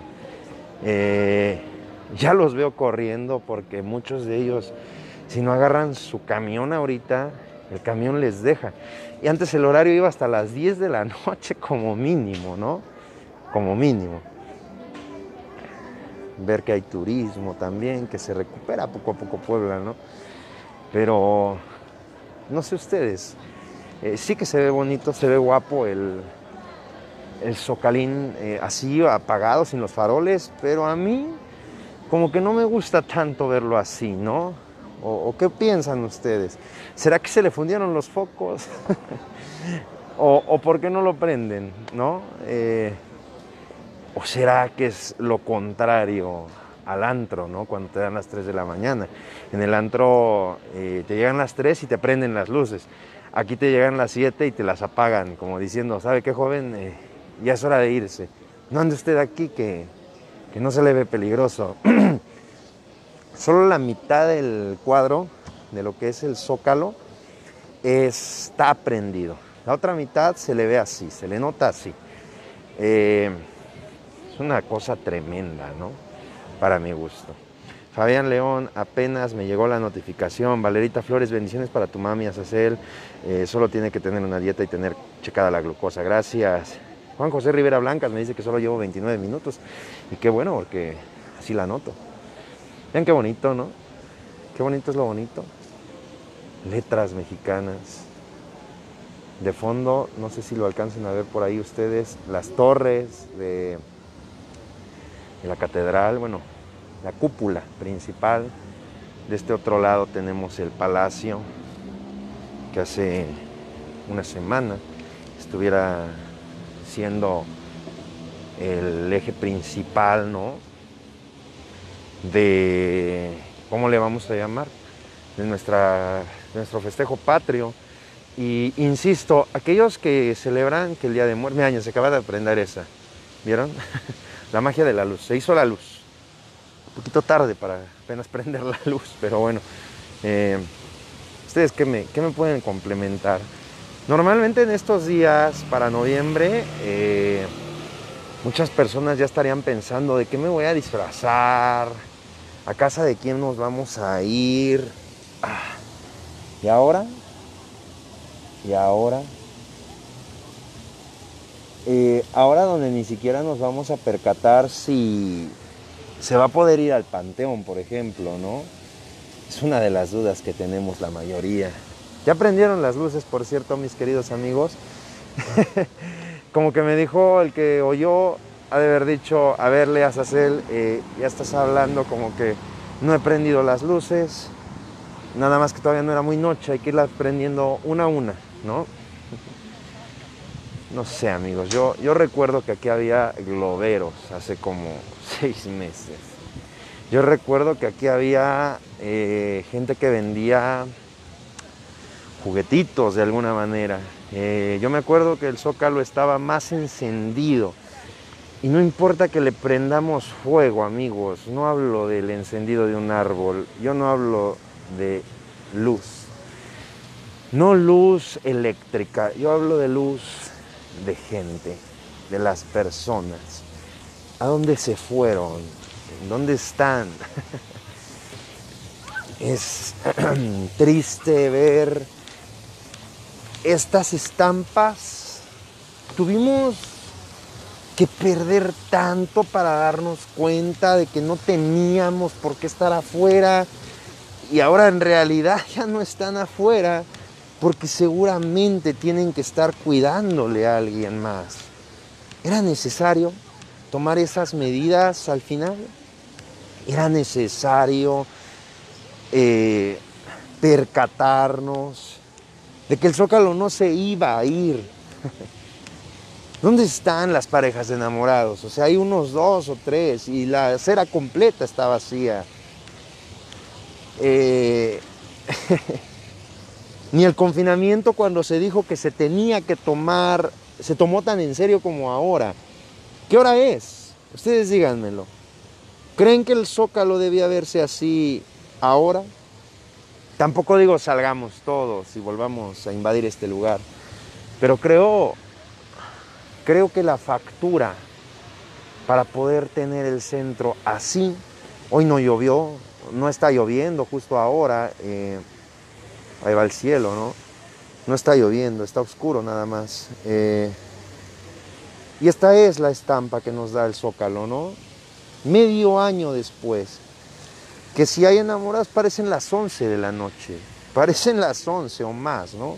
Ya los veo corriendo porque muchos de ellos, si no agarran su camión ahorita, el camión les deja. Y antes el horario iba hasta las 10 de la noche como mínimo, ¿no? Como mínimo. Ver que hay turismo también, que se recupera poco a poco Puebla, ¿no? Pero no sé ustedes, sí que se ve bonito, se ve guapo el Zocalín así apagado, sin los faroles, pero a mí como que no me gusta tanto verlo así, ¿no? ¿O qué piensan ustedes? ¿Será que se le fundieron los focos? ¿O por qué no lo prenden, no? ¿O será que es lo contrario al antro, ¿no? Cuando te dan las 3 de la mañana. En el antro te llegan las 3 y te prenden las luces. Aquí te llegan las 7 y te las apagan, como diciendo, ¿sabe qué, joven? Ya es hora de irse. No ande usted aquí que no se le ve peligroso. Solo la mitad del cuadro de lo que es el Zócalo está prendido. La otra mitad se le ve así, se le nota así. Es una cosa tremenda, ¿no? Para mi gusto. Fabián León, apenas me llegó la notificación. Valerita Flores, bendiciones para tu mami, Azazel. Solo tiene que tener una dieta y tener checada la glucosa. Gracias. Juan José Rivera Blancas me dice que solo llevo 29 minutos. Y qué bueno, porque así la noto. Vean qué bonito, ¿no? Qué bonito es lo bonito. Letras mexicanas. De fondo, no sé si lo alcancen a ver por ahí ustedes, las torres de la catedral, bueno, la cúpula principal. De este otro lado tenemos el palacio, que hace una semana estuviera siendo el eje principal, ¿no? De, ¿cómo le vamos a llamar? De nuestro festejo patrio. Y insisto, aquellos que celebran que el Día de Muertos, mira, se acaba de aprender esa, ¿vieron? La magia de la luz, se hizo la luz. Un poquito tarde para apenas prender la luz, pero bueno. ¿Ustedes qué me pueden complementar? Normalmente en estos días, para noviembre, muchas personas ya estarían pensando de qué me voy a disfrazar, a casa de quién nos vamos a ir. Y ahora, Y ahora donde ni siquiera nos vamos a percatar si se va a poder ir al Panteón, por ejemplo, ¿no? Es una de las dudas que tenemos la mayoría. Ya prendieron las luces, por cierto, mis queridos amigos. Como que me dijo el que oyó, ha de haber dicho, a ver, Lea Sacel, ya estás hablando como que no he prendido las luces, nada más que todavía no era muy noche, hay que irlas prendiendo una a una, ¿no? No sé, amigos, yo recuerdo que aquí había globeros hace como 6 meses. Yo recuerdo que aquí había gente que vendía juguetitos de alguna manera. Yo me acuerdo que el Zócalo estaba más encendido. Y no importa que le prendamos fuego, amigos. No hablo del encendido de un árbol. Yo no hablo de luz. No luz eléctrica. Yo hablo de luz de gente, de las personas. ¿A dónde se fueron? ¿Dónde están? Es triste ver estas estampas. Tuvimos que perder tanto para darnos cuenta de que no teníamos por qué estar afuera, y ahora en realidad ya no están afuera porque seguramente tienen que estar cuidándole a alguien más. ¿Era necesario tomar esas medidas al final? ¿Era necesario percatarnos de que el Zócalo no se iba a ir? ¿Dónde están las parejas de enamorados? O sea, hay unos 2 o 3 y la acera completa está vacía. Ni el confinamiento, cuando se dijo que se tenía que tomar, se tomó tan en serio como ahora. ¿Qué hora es? Ustedes díganmelo. ¿Creen que el Zócalo debía verse así ahora? Tampoco digo salgamos todos y volvamos a invadir este lugar, pero creo que la factura para poder tener el centro así, hoy no llovió, no está lloviendo justo ahora, ahí va el cielo, ¿no? No está lloviendo, está oscuro nada más. Y esta es la estampa que nos da el Zócalo, ¿no? Medio año después, que si hay enamorados parecen las 11 de la noche, parecen las 11 o más, ¿no?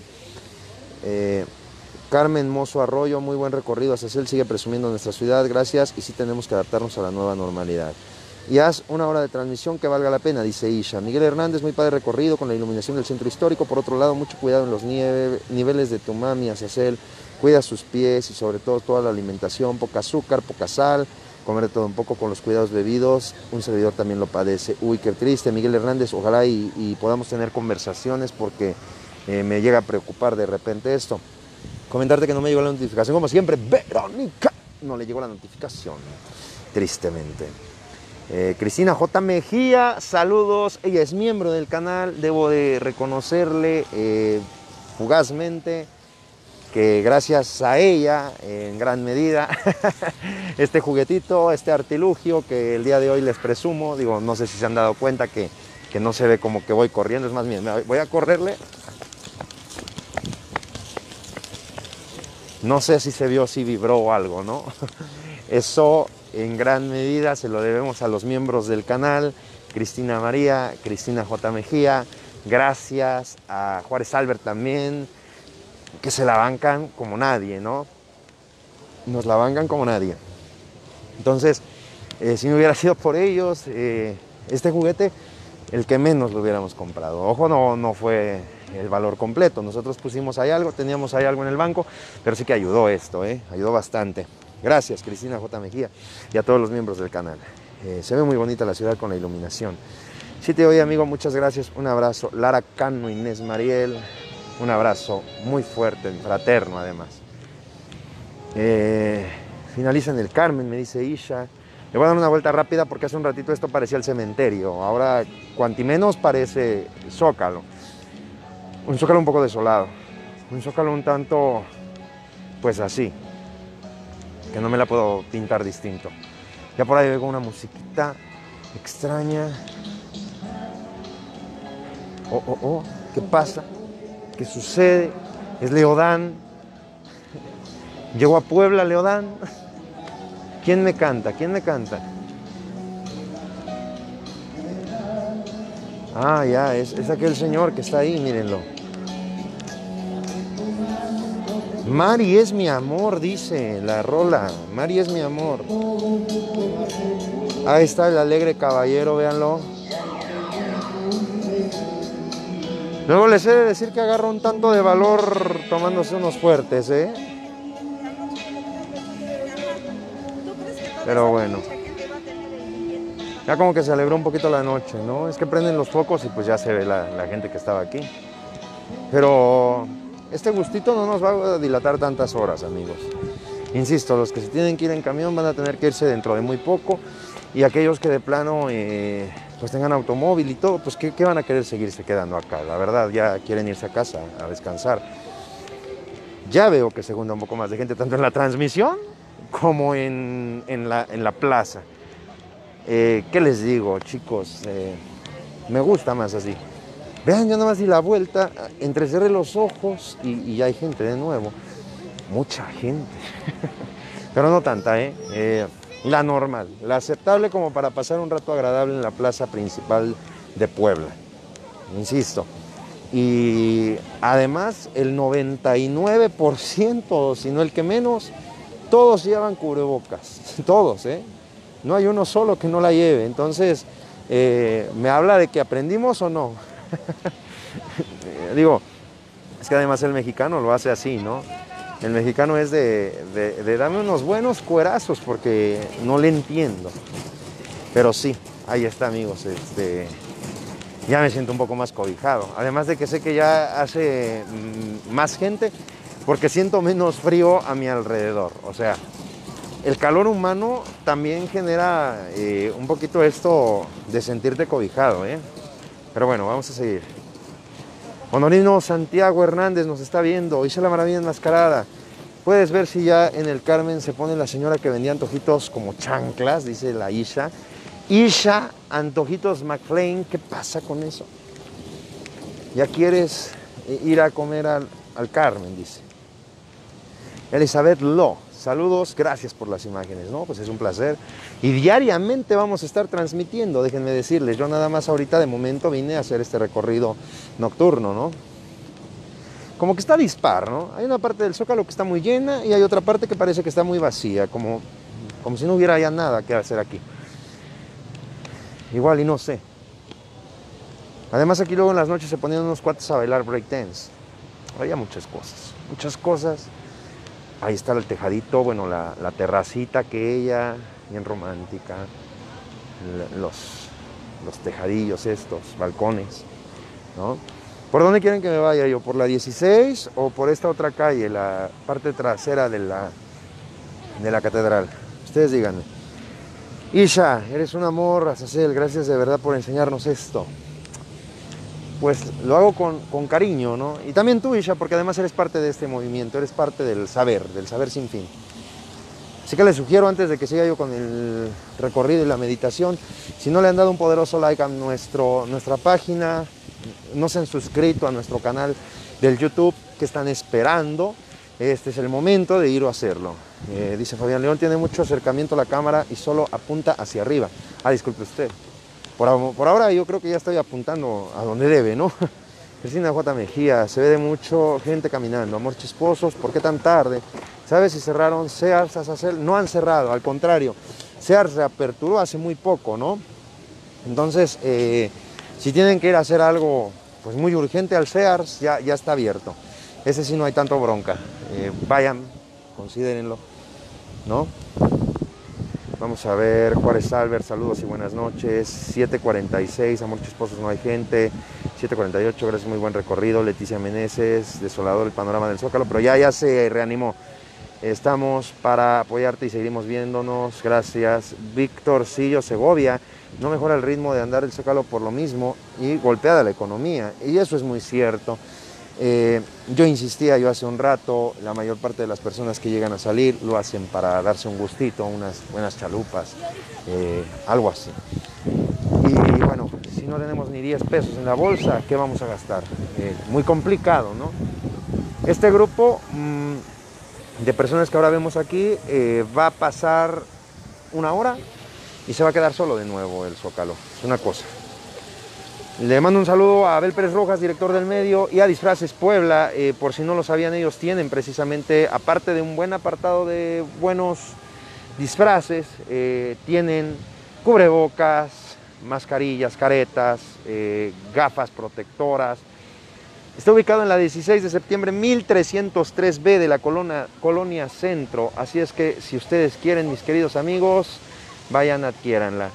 Carmen Mozo Arroyo, muy buen recorrido, Sacel sigue presumiendo nuestra ciudad, gracias, y sí tenemos que adaptarnos a la nueva normalidad. Y haz una hora de transmisión que valga la pena, dice Isha. Miguel Hernández, muy padre recorrido con la iluminación del centro histórico. Por otro lado, mucho cuidado en los niveles de tu mami, Sacel. Cuida sus pies y sobre todo toda la alimentación, poca azúcar, poca sal, comer de todo un poco con los cuidados debidos. Un servidor también lo padece. Uy, qué triste, Miguel Hernández, ojalá y podamos tener conversaciones porque me llega a preocupar de repente esto. Comentarte que no me llegó la notificación, como siempre, Verónica, no le llegó la notificación, tristemente. Cristina J. Mejía, saludos, ella es miembro del canal, debo de reconocerle fugazmente que gracias a ella, en gran medida, este juguetito, este artilugio que el día de hoy les presumo, digo, no sé si se han dado cuenta que no se ve como que voy corriendo, es más bien, voy a correrle. No sé si se vio, si vibró o algo, ¿no? Eso en gran medida se lo debemos a los miembros del canal, Cristina María, Cristina J. Mejía, gracias a Juárez Albert también, que se la bancan como nadie, ¿no? Nos la bancan como nadie. Entonces, si no hubiera sido por ellos, este juguete, el que menos lo hubiéramos comprado. Ojo, no fue el valor completo. Nosotros pusimos ahí algo, teníamos ahí algo en el banco, pero sí que ayudó esto, ayudó bastante. Gracias, Cristina J. Mejía, y a todos los miembros del canal. Se ve muy bonita la ciudad con la iluminación. Sí te oye, amigo, muchas gracias. Un abrazo. Lara Cano, Inés Mariel, un abrazo muy fuerte, fraterno además. Finaliza en el Carmen, me dice Isha. Le voy a dar una vuelta rápida porque hace un ratito esto parecía el cementerio. Ahora, cuanti menos, parece Zócalo. Un Zócalo un poco desolado. Un Zócalo un tanto, pues así, que no me la puedo pintar distinto. Ya por ahí veo una musiquita extraña. ¿Qué pasa? ¿Qué sucede? Es Leodán. Llegó a Puebla, Leodán. ¿Quién me canta? ¿Quién me canta? Ah, ya, es aquel señor que está ahí, mírenlo. Mari es mi amor, dice la rola. Mari es mi amor. Ahí está el alegre caballero, véanlo. Luego les he de decir que agarra un tanto de valor tomándose unos fuertes, ¿eh? Pero bueno. Ya como que se alegró un poquito la noche, ¿no? Es que prenden los focos y pues ya se ve la gente que estaba aquí. Pero este gustito no nos va a dilatar tantas horas, amigos. Insisto, los que se tienen que ir en camión van a tener que irse dentro de muy poco. Y aquellos que de plano pues tengan automóvil y todo, pues ¿qué van a querer seguirse quedando acá? La verdad, ya quieren irse a casa a descansar. Ya veo que se junta un poco más de gente, tanto en la transmisión como en la plaza. ¿Qué les digo, chicos? Me gusta más así. Vean, yo nada más di la vuelta, entrecerré los ojos y ya hay gente de nuevo. Mucha gente. Pero no tanta, ¿eh? La normal, la aceptable como para pasar un rato agradable en la plaza principal de Puebla. Insisto. Y además el 99%, si no el que menos, todos llevan cubrebocas. Todos, ¿eh? No hay uno solo que no la lleve. Entonces, ¿me habla de que aprendimos o no? Digo, es que además el mexicano lo hace así, ¿no? El mexicano es de darme unos buenos cuerazos porque no le entiendo. Pero sí, ahí está, amigos. Ya me siento un poco más cobijado. Además de que sé que ya hace más gente porque siento menos frío a mi alrededor. O sea, el calor humano también genera un poquito esto de sentirte cobijado, ¿eh? Pero bueno, vamos a seguir. Honorino Santiago Hernández nos está viendo. Isha la Maravilla Enmascarada. Puedes ver si ya en el Carmen se pone la señora que vendía antojitos como chanclas, dice la Isha. Isha Antojitos McFlane, ¿qué pasa con eso? Ya quieres ir a comer al Carmen, dice. Elizabeth Lo, saludos, gracias por las imágenes, ¿no? Pues es un placer. Y diariamente vamos a estar transmitiendo, déjenme decirles, yo nada más ahorita de momento vine a hacer este recorrido nocturno, ¿no? Como que está dispar, ¿no? Hay una parte del Zócalo que está muy llena y hay otra parte que parece que está muy vacía, como si no hubiera ya nada que hacer aquí. Igual y no sé. Además aquí luego en las noches se ponían unos cuates a bailar breakdance. Había muchas cosas, muchas cosas. Ahí está el tejadito, bueno, la terracita aquella, bien romántica. Los tejadillos estos, balcones, ¿no? ¿Por dónde quieren que me vaya yo? ¿Por la 16 o por esta otra calle, la parte trasera de la catedral? Ustedes díganme. Isha, eres un amor, Azazel, gracias de verdad por enseñarnos esto. Pues lo hago con cariño, ¿no? Y también tú, Isha, porque además eres parte de este movimiento, eres parte del saber sin fin. Así que les sugiero, antes de que siga yo con el recorrido y la meditación, si no le han dado un poderoso like a nuestra página, no se han suscrito a nuestro canal del YouTube, que están esperando, este es el momento de ir a hacerlo. Dice Fabián León, tiene mucho acercamiento a la cámara y solo apunta hacia arriba. Ah, disculpe usted. Por ahora yo creo que ya estoy apuntando a donde debe, ¿no? Cristina J. Mejía, se ve de mucho gente caminando. Amor Chisposos, ¿por qué tan tarde? ¿Sabes si cerraron Sears, Azazel? No han cerrado, al contrario. Sears reaperturó hace muy poco, ¿no? Entonces, si tienen que ir a hacer algo pues muy urgente al Sears, ya está abierto. Ese sí no hay tanto bronca. Vayan, considérenlo, ¿no? Vamos a ver, Juárez Albert, saludos y buenas noches. 7:46, Amor Chisposos, no hay gente. 7:48, gracias, muy buen recorrido. Leticia Meneses, desolador el panorama del Zócalo, pero ya se reanimó. Estamos para apoyarte y seguiremos viéndonos, gracias. Víctor Sillo Segovia, no mejora el ritmo de andar el Zócalo por lo mismo y golpeada la economía, y eso es muy cierto. Yo insistía hace un rato, la mayor parte de las personas que llegan a salir lo hacen para darse un gustito, unas buenas chalupas, algo así. Y bueno, si no tenemos ni 10 pesos en la bolsa, ¿qué vamos a gastar? Muy complicado, ¿no? Este grupo de personas que ahora vemos aquí va a pasar una hora y se va a quedar solo de nuevo el Zócalo. Es una cosa. Le mando un saludo a Abel Pérez Rojas, director del medio, y a Disfraces Puebla. Por si no lo sabían, ellos tienen precisamente, aparte de un buen apartado de buenos disfraces, tienen cubrebocas, mascarillas, caretas, gafas protectoras. Está ubicado en la 16 de septiembre 1303B de la Colonia Centro. Así es que si ustedes quieren, mis queridos amigos, vayan, adquiéranla.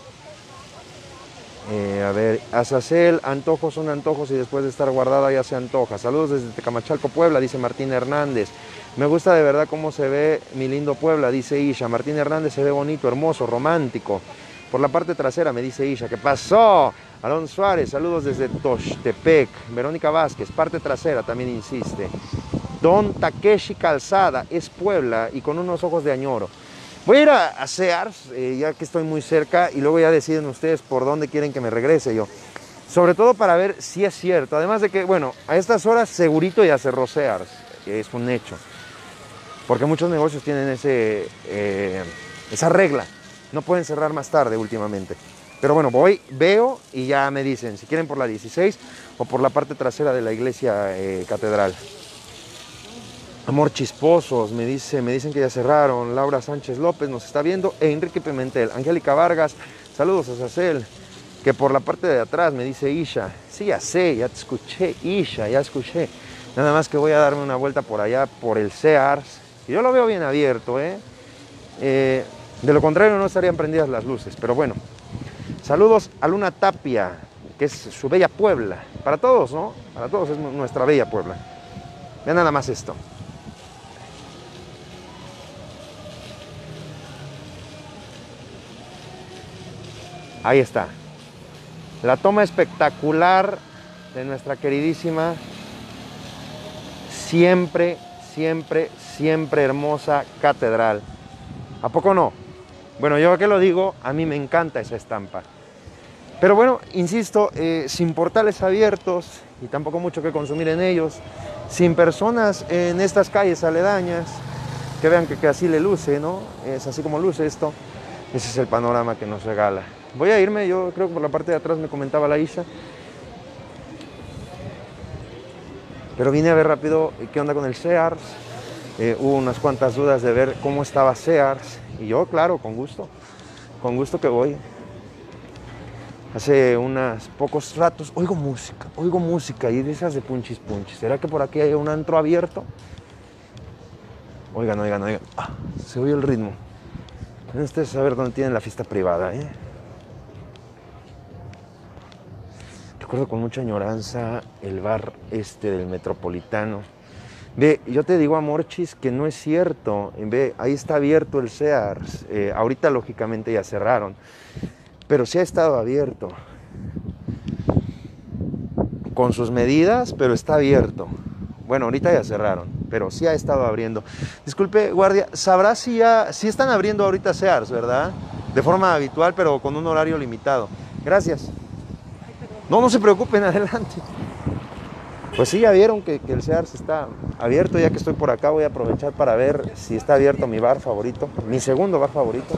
A ver, Azacel, antojos son antojos y después de estar guardada ya se antoja. Saludos desde Tecamachalco, Puebla, dice Martín Hernández. Me gusta de verdad cómo se ve mi lindo Puebla, dice Isha. Martín Hernández se ve bonito, hermoso, romántico. Por la parte trasera me dice Isha. ¿Qué pasó? Alonso Suárez, saludos desde Tochtepec. Verónica Vázquez, parte trasera, también insiste. Don Takeshi Calzada, es Puebla y con unos ojos de añoro. Voy a ir a Sears, ya que estoy muy cerca, y luego ya deciden ustedes por dónde quieren que me regrese yo. Sobre todo para ver si es cierto. Además de que, bueno, a estas horas segurito ya cerró Sears, que es un hecho. Porque muchos negocios tienen esa regla. No pueden cerrar más tarde últimamente. Pero bueno, voy, veo y ya me dicen si quieren por la 16 o por la parte trasera de la iglesia catedral. Amor Chisposos, me dicen que ya cerraron. Laura Sánchez López nos está viendo. E Enrique Pimentel. Angélica Vargas, saludos a Sacel. Que por la parte de atrás me dice Isha. Sí, ya sé, ya te escuché, Isha, ya escuché. Nada más que voy a darme una vuelta por allá, por el Sears. Y yo lo veo bien abierto, de lo contrario no estarían prendidas las luces. Pero bueno, saludos a Luna Tapia, que es su bella Puebla. Para todos, ¿no? Para todos es nuestra bella Puebla. Vean nada más esto. Ahí está. La toma espectacular de nuestra queridísima, siempre, siempre, siempre hermosa catedral. ¿A poco no? Bueno, yo que lo digo, a mí me encanta esa estampa. Pero bueno, insisto, sin portales abiertos y tampoco mucho que consumir en ellos, sin personas en estas calles aledañas, que vean que así le luce, ¿no? Es así como luce esto. Ese es el panorama que nos regala. Voy a irme, yo creo que por la parte de atrás me comentaba la Isha. Pero vine a ver rápido qué onda con el Sears. Hubo unas cuantas dudas de ver cómo estaba Sears. Y yo, claro, con gusto que voy. Hace unos pocos ratos oigo música y de esas de punchis punchis. ¿Será que por aquí hay un antro abierto? Oigan. Se oye el ritmo. Deben ustedes saber dónde tienen la fiesta privada, Recuerdo con mucha añoranza el bar del Metropolitano. Ve, yo te digo, Amorchis, que no es cierto. Ve, ahí está abierto el Sears. Ahorita, lógicamente, ya cerraron. Pero sí ha estado abierto. Con sus medidas, pero está abierto. Bueno, ahorita ya cerraron, pero sí ha estado abriendo. Disculpe, guardia, ¿sabrás si están abriendo ahorita Sears, verdad? De forma habitual, pero con un horario limitado. Gracias. No se preocupen, adelante. Pues sí, ya vieron que el Sears está abierto. Ya que estoy por acá, voy a aprovechar para ver si está abierto mi bar favorito, mi segundo bar favorito.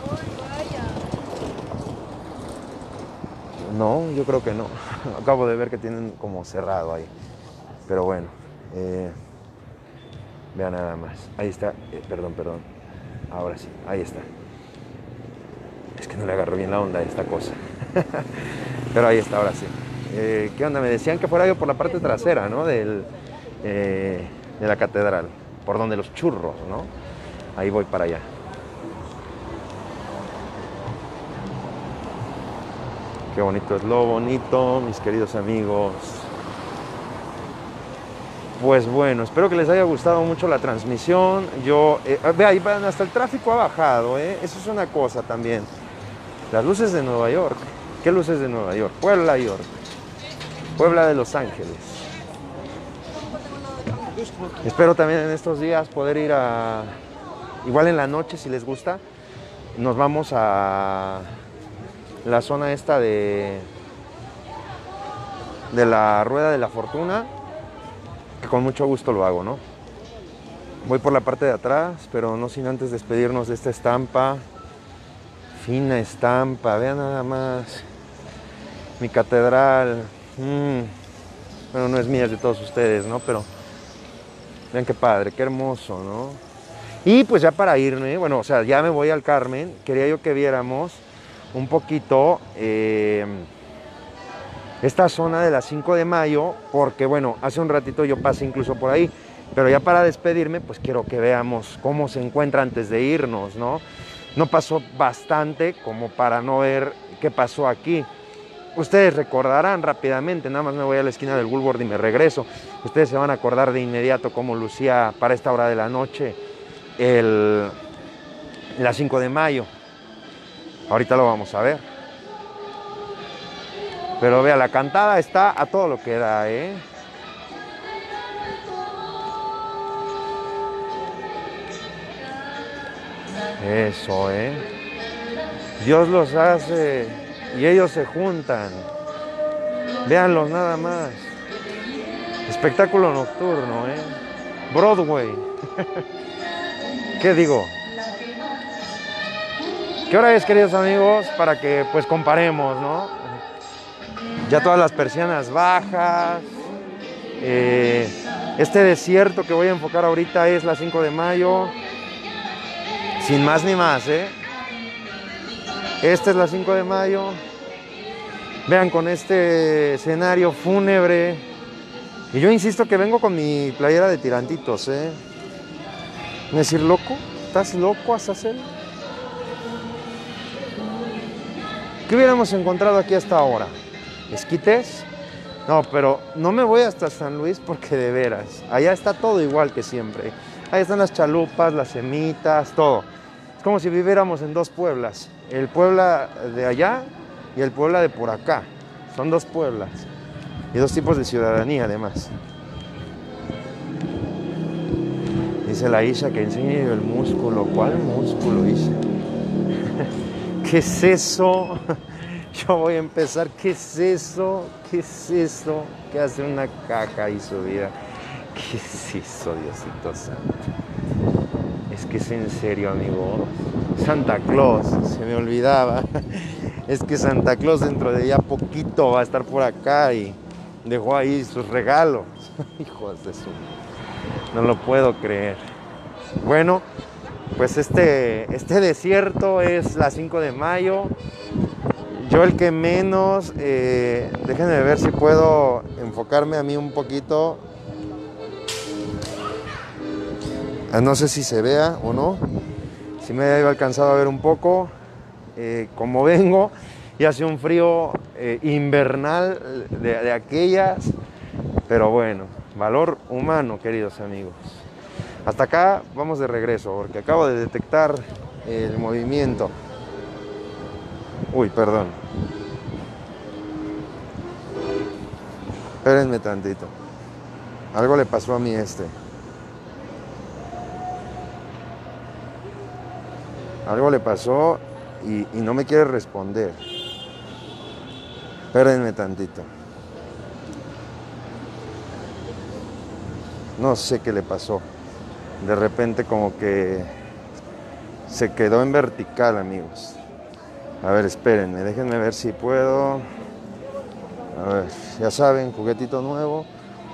No, yo creo que no. Acabo de ver que tienen como cerrado ahí. Pero bueno, vean nada más. Ahí está, perdón. Ahora sí, ahí está. Es que no le agarró bien la onda a esta cosa. Pero ahí está, ahora sí. ¿Qué onda? Me decían que fuera yo por la parte trasera, ¿no? De la catedral. Por donde los churros, ¿no? Ahí voy para allá. Qué bonito es lo bonito, mis queridos amigos. Pues bueno, espero que les haya gustado mucho la transmisión. Ve ahí, hasta el tráfico ha bajado, Eso es una cosa también. Las luces de Nueva York. ¿Qué luces de Nueva York? Puebla, York. Puebla de Los Ángeles. Espero también en estos días poder ir igual en la noche, si les gusta, nos vamos a la zona esta de la Rueda de la Fortuna, que con mucho gusto lo hago, ¿no? Voy por la parte de atrás, pero no sin antes despedirnos de esta estampa. Fina estampa, vean nada más. Mi catedral. Bueno, no es mía, es de todos ustedes, ¿no? Pero vean qué padre, qué hermoso, ¿no? Y pues ya para irme, bueno, o sea, ya me voy al Carmen. Quería yo que viéramos un poquito esta zona de la 5 de mayo, porque bueno, hace un ratito yo pasé incluso por ahí, pero ya para despedirme, pues quiero que veamos cómo se encuentra antes de irnos, ¿no? No pasó bastante como para no ver qué pasó aquí. Ustedes recordarán rápidamente, nada más me voy a la esquina del Woolworth y me regreso. Ustedes se van a acordar de inmediato cómo lucía para esta hora de la noche la 5 de mayo. Ahorita lo vamos a ver. Pero vea, la cantada está a todo lo que da, ¿eh? Eso, ¿eh? Dios los hace y ellos se juntan. Véanlos nada más. Espectáculo nocturno, ¿eh? Broadway. ¿Qué digo? ¿Qué hora es, queridos amigos? Para que pues comparemos, ¿no? Ya todas las persianas bajas. Este desierto que voy a enfocar ahorita es la 5 de mayo. Sin más ni más, ¿eh? Esta es la 5 de mayo. Vean con este escenario fúnebre. Y yo insisto que vengo con mi playera de tirantitos, ¿eh? ¿Me decir loco? ¿Estás loco, Azazel? ¿Qué hubiéramos encontrado aquí hasta ahora? ¿Esquites? No, pero no me voy hasta San Luis porque de veras, allá está todo igual que siempre. Ahí están las chalupas, las semitas, todo. Es como si viviéramos en dos Pueblas. El Puebla de allá y el Puebla de por acá. Son dos Pueblas. Y dos tipos de ciudadanía además. Dice la Isha que enseñe el músculo. ¿Cuál músculo, Isha? ¿Qué es eso? Yo voy a empezar. ¿Qué es eso? ¿Qué es eso? ¿Qué hace una caca y su vida? ¿Qué es eso, Diosito Santo? Es que es en serio, amigo. Santa Claus, se me olvidaba. Es que Santa Claus dentro de ya poquito va a estar por acá y dejó ahí sus regalos. Hijos de su... No lo puedo creer. Bueno, pues este desierto es la 5 de mayo. Yo el que menos, déjenme ver si puedo enfocarme a mí un poquito. No sé si se vea o no. Si me he alcanzado a ver un poco. Como vengo y hace un frío invernal de aquellas. Pero bueno, valor humano, queridos amigos. Hasta acá vamos de regreso porque acabo de detectar el movimiento. Uy, perdón. Espérenme tantito. Algo le pasó a mí Algo le pasó y no me quiere responder. Espérenme tantito. No sé qué le pasó. De repente como que se quedó en vertical, amigos. A ver, espérenme, déjenme ver si puedo. A ver, ya saben, juguetito nuevo.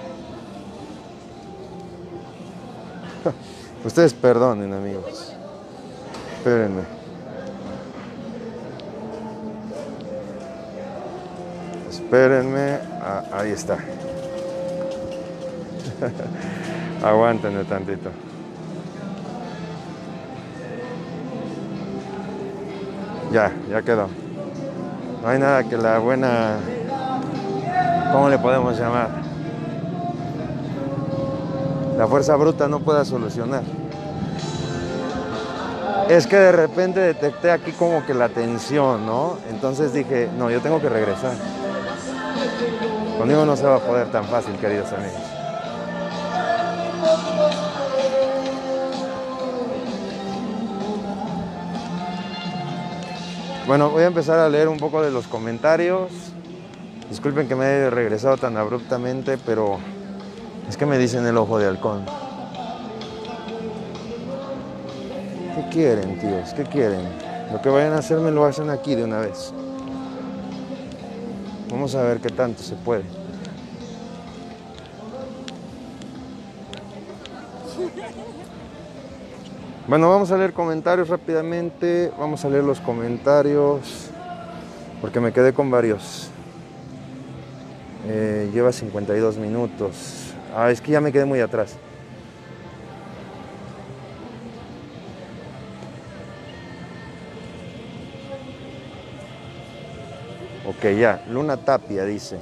Ustedes perdonen, amigos. Espérenme. Espérenme. Ahí está. Aguántenme tantito. Ya quedó. No hay nada que la buena... ¿Cómo le podemos llamar? La fuerza bruta no pueda solucionar. Es que de repente detecté aquí como que la tensión, ¿no? Entonces dije, no, yo tengo que regresar. Conmigo no se va a poder tan fácil, queridos amigos. Bueno, voy a empezar a leer un poco de los comentarios. Disculpen que me haya regresado tan abruptamente, pero es que me dicen el ojo de halcón. ¿Qué quieren, tíos? ¿Qué quieren? Lo que vayan a hacer me lo hacen aquí de una vez. Vamos a ver qué tanto se puede. Bueno, vamos a leer comentarios rápidamente. Vamos a leer los comentarios porque me quedé con varios. Lleva 52 minutos. Es que ya me quedé muy atrás. Ok, ya. Luna Tapia dice.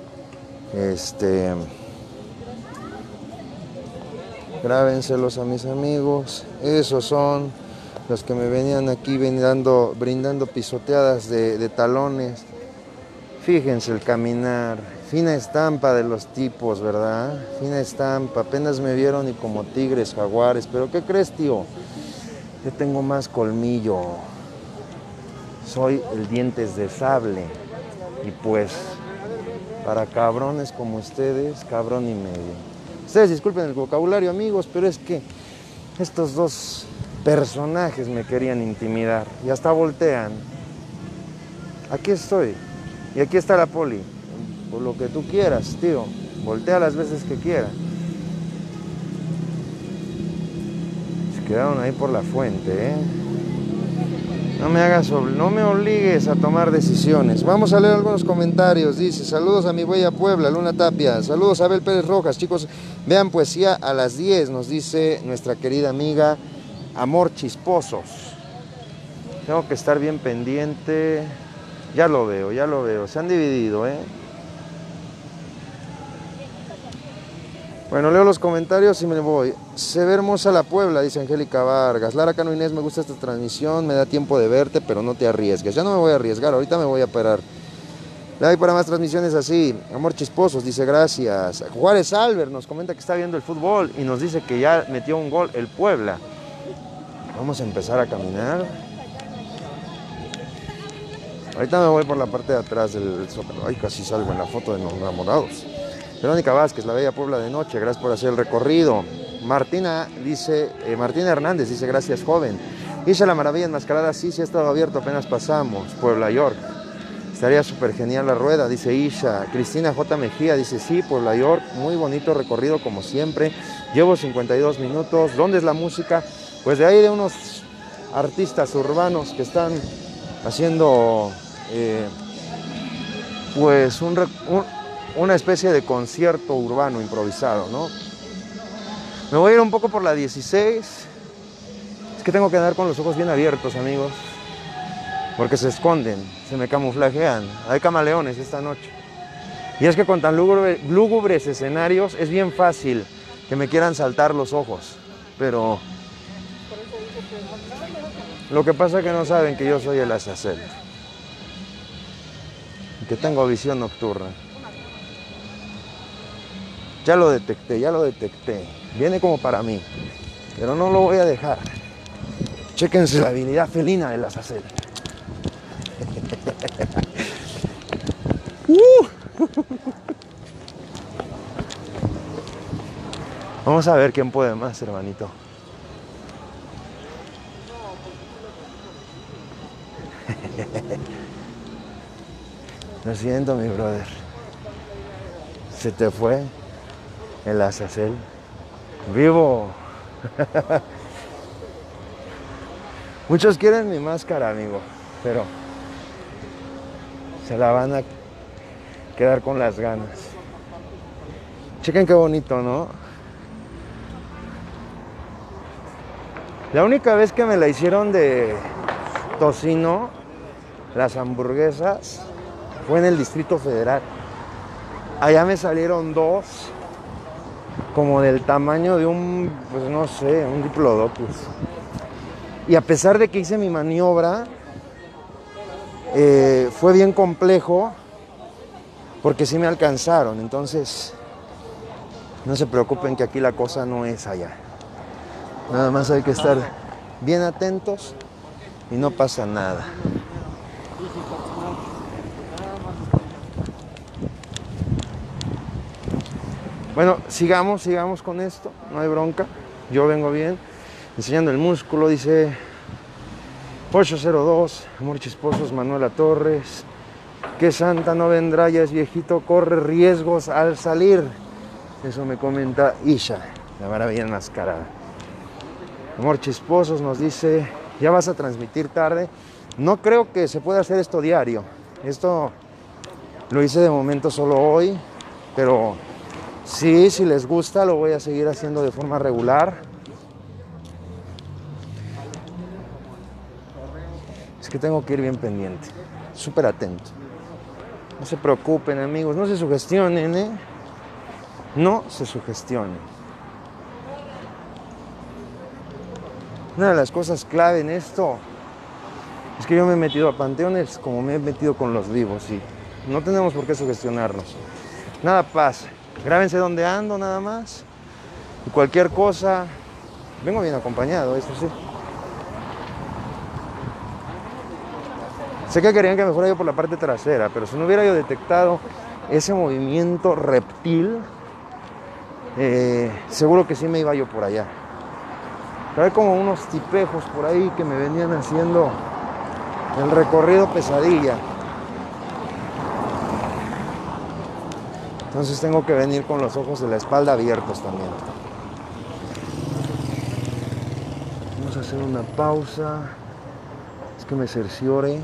Grábenselos a mis amigos. Esos son los que me venían aquí brindando pisoteadas de talones. Fíjense el caminar. Fina estampa de los tipos, ¿verdad? Fina estampa. Apenas me vieron y como tigres, jaguares. ¿Pero qué crees, tío? Yo tengo más colmillo. Soy el dientes de sable. Y pues, para cabrones como ustedes, cabrón y medio. Ustedes disculpen el vocabulario, amigos, pero es que estos dos personajes me querían intimidar. Y hasta voltean. Aquí estoy. Y aquí está la poli. Por lo que tú quieras, tío. Voltea las veces que quiera. Se quedaron ahí por la fuente, ¿eh? No me obligues a tomar decisiones. Vamos a leer algunos comentarios. Dice, saludos a mi bella Puebla, Luna Tapia. Saludos a Abel Pérez Rojas. Chicos, vean poesía a las 10, nos dice nuestra querida amiga Amor Chisposos. Tengo que estar bien pendiente. Ya lo veo. Se han dividido, ¿eh? Bueno, leo los comentarios y me voy. Se ve hermosa la Puebla, dice Angélica Vargas. Lara Cano Inés, me gusta esta transmisión, me da tiempo de verte, pero no te arriesgues. Ya no me voy a arriesgar, ahorita me voy a parar. Le doy para más transmisiones así. Amor Chisposos, dice gracias. Juárez Albert nos comenta que está viendo el fútbol y nos dice que ya metió un gol el Puebla. Vamos a empezar a caminar. Ahorita me voy por la parte de atrás del Zócalo. Ay, casi salgo en la foto de los enamorados. Verónica Vázquez, la bella Puebla de noche, gracias por hacer el recorrido. Martina Hernández dice, gracias joven. Isha la Maravilla Enmascarada, sí ha estado abierto, apenas pasamos. Puebla York, estaría súper genial la rueda, dice Isha. Cristina J. Mejía dice, sí, Puebla York, muy bonito recorrido como siempre. Llevo 52 minutos, ¿dónde es la música? Pues de ahí de unos artistas urbanos que están haciendo pues una especie de concierto urbano improvisado, ¿no? Me voy a ir un poco por la 16. Es que tengo que andar con los ojos bien abiertos, amigos, porque se esconden, se me camuflajean. Hay camaleones esta noche. Y es que con tan lúgubres escenarios es bien fácil que me quieran saltar los ojos. Pero lo que pasa es que no saben que yo soy el Azazel. Y que tengo visión nocturna. Ya lo detecté. Viene como para mí. Pero no lo voy a dejar. Chéquense la habilidad felina del Azazel. Vamos a ver quién puede más, hermanito. Lo siento, mi brother. Se te fue el Azazel. Vivo. Muchos quieren mi máscara, amigo, pero se la van a quedar con las ganas. Chequen qué bonito, ¿no? La única vez que me la hicieron de tocino, las hamburguesas, fue en el Distrito Federal. Allá me salieron dos, como del tamaño de un, pues no sé, un diplodocus. Y a pesar de que hice mi maniobra, fue bien complejo, porque sí me alcanzaron. Entonces, no se preocupen que aquí la cosa no es allá. Nada más hay que estar bien atentos y no pasa nada. Bueno, sigamos con esto, no hay bronca. Yo vengo bien, enseñando el músculo, dice 802, amor chisposos, Manuela Torres. Que Santa no vendrá, ya es viejito, corre riesgos al salir. Eso me comenta Isha, la maravilla enmascarada. Amor chisposos nos dice, ya vas a transmitir tarde. No creo que se pueda hacer esto diario. Esto lo hice de momento solo hoy, pero sí, si les gusta, lo voy a seguir haciendo de forma regular. Es que tengo que ir bien pendiente, súper atento. No se preocupen, amigos, no se sugestionen, ¿eh? No se sugestionen. Una de las cosas clave en esto es que yo me he metido a panteones como me he metido con los vivos y no tenemos por qué sugestionarnos. Nada pasa. Grábense dónde ando, nada más. Y cualquier cosa, vengo bien acompañado, eso sí. Sé que querían que me fuera yo por la parte trasera, pero si no hubiera yo detectado ese movimiento reptil, seguro que sí me iba yo por allá. Pero hay como unos tipejos por ahí que me venían haciendo el recorrido pesadilla. Entonces tengo que venir con los ojos de la espalda abiertos también. Vamos a hacer una pausa. Es que me cerciore.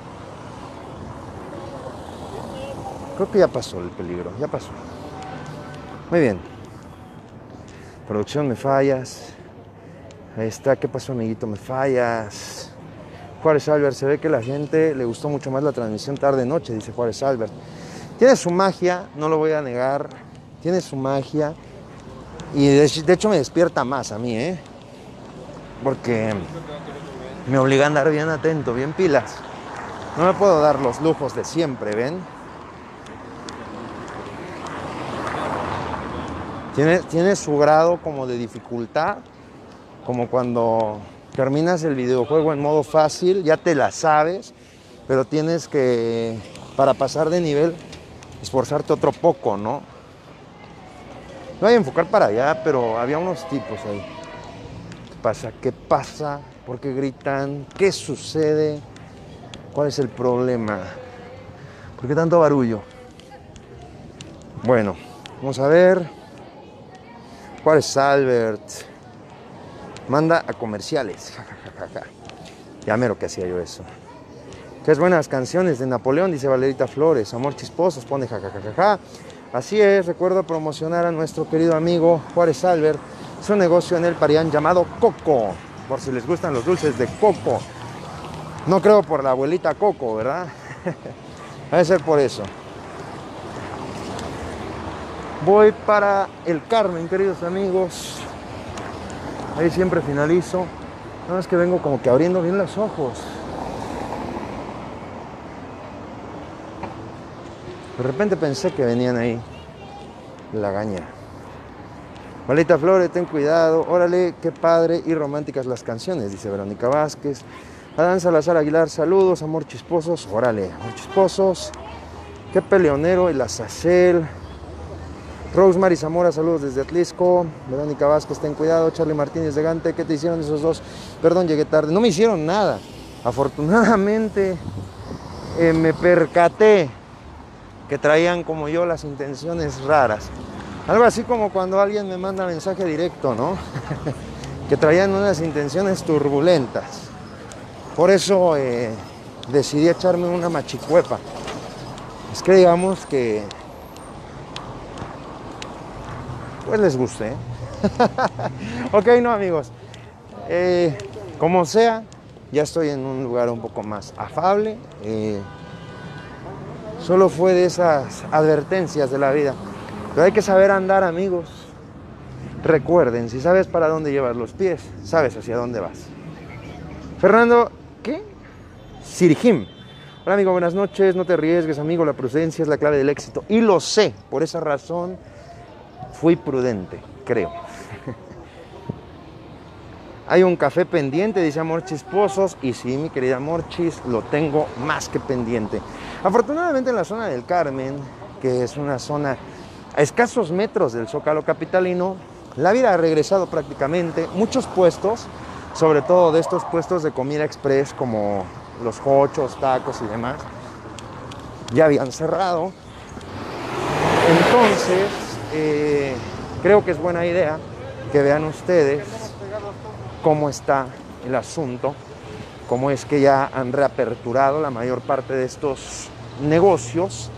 Creo que ya pasó el peligro, ya pasó. Muy bien. Producción, me fallas. Ahí está, ¿qué pasó, amiguito? Me fallas. Juárez Albert, se ve que a la gente le gustó mucho más la transmisión tarde-noche, dice Juárez Albert. Tiene su magia, no lo voy a negar. Tiene su magia. Y de hecho me despierta más a mí, ¿eh? Porque me obliga a andar bien atento, bien pilas. No me puedo dar los lujos de siempre, ¿ven? Tiene su grado como de dificultad, como cuando terminas el videojuego en modo fácil, ya te la sabes, pero tienes que, para pasar de nivel, esforzarte otro poco, ¿no? No voy a enfocar para allá, pero había unos tipos ahí. ¿Qué pasa? ¿Qué pasa? ¿Por qué gritan? ¿Qué sucede? ¿Cuál es el problema? ¿Por qué tanto barullo? Bueno, vamos a ver. Juárez Albert manda a comerciales. Ya mero que hacía yo eso. Qué buenas canciones de Napoleón, dice Valerita Flores. Amor chisposos, pone jajajaja. Así es, recuerdo promocionar a nuestro querido amigo Juárez Albert su negocio en el Parián llamado Coco, por si les gustan los dulces de coco. No creo por la abuelita Coco, ¿verdad? Debe ser por eso. Voy para el Carmen, queridos amigos. Ahí siempre finalizo. Nada más que vengo como que abriendo bien los ojos. De repente pensé que venían ahí. La gaña. Malita Flores, ten cuidado. Órale, qué padre y románticas las canciones, dice Verónica Vázquez. Adán Salazar Aguilar, saludos, amor chisposos. Órale, amor chisposos. Qué peleonero, el Azacel. Rosemary Zamora, saludos desde Atlisco. Verónica Vázquez, ten cuidado. Charlie Martínez de Gante, ¿qué te hicieron esos dos? Perdón, llegué tarde. No me hicieron nada. Afortunadamente me percaté que traían como yo las intenciones raras. Algo así como cuando alguien me manda mensaje directo, ¿no? Que traían unas intenciones turbulentas. Por eso decidí echarme una machicuepa. Es que digamos que pues les guste, ¿eh? Ok, no, amigos. Como sea, ya estoy en un lugar un poco más afable. Solo fue de esas advertencias de la vida. Pero hay que saber andar, amigos. Recuerden, si sabes para dónde llevas los pies, sabes hacia dónde vas. Fernando, ¿qué? Sirjim. Hola, amigo, buenas noches. No te arriesgues, amigo. La prudencia es la clave del éxito. Y lo sé. Por esa razón fui prudente, creo. Hay un café pendiente, dice Amor Chisposos. Y sí, mi querida Morchis, lo tengo más que pendiente. Afortunadamente en la zona del Carmen, que es una zona a escasos metros del Zócalo capitalino, la vida ha regresado prácticamente. Muchos puestos sobre todo de estos puestos de comida express como los hochos, tacos y demás, ya habían cerrado. Entonces, creo que es buena idea que vean ustedes cómo está el asunto, cómo es que ya han reaperturado la mayor parte de estos negocios,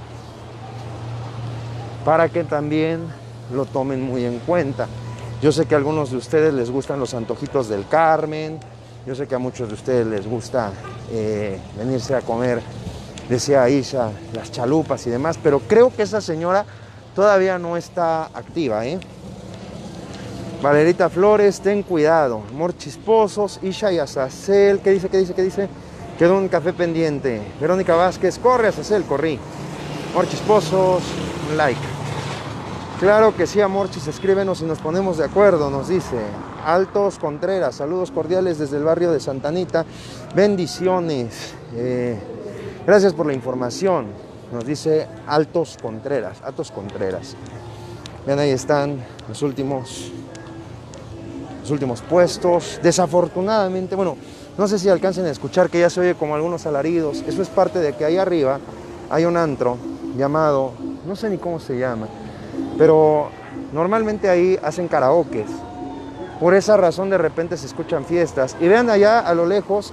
para que también lo tomen muy en cuenta. Yo sé que a algunos de ustedes les gustan los antojitos del Carmen, yo sé que a muchos de ustedes les gusta venirse a comer, decía Isha, las chalupas y demás, pero creo que esa señora todavía no está activa, ¿eh? Valerita Flores, ten cuidado. Amor Chisposos, Isha y Azazel, ¿qué dice? Quedó un café pendiente. Verónica Vázquez, corre Azazel, corrí. Amor Chisposos, un like. Claro que sí, Amorchis, escríbenos y nos ponemos de acuerdo, nos dice. Altos Contreras, saludos cordiales desde el barrio de Santa Anita. Bendiciones. Gracias por la información, nos dice Altos Contreras. Vean, ahí están los últimos puestos. Desafortunadamente, bueno, no sé si alcancen a escuchar que ya se oye como algunos alaridos. Eso es parte de que ahí arriba hay un antro llamado, no sé ni cómo se llama, pero normalmente ahí hacen karaokes. Por esa razón de repente se escuchan fiestas. Y vean allá a lo lejos,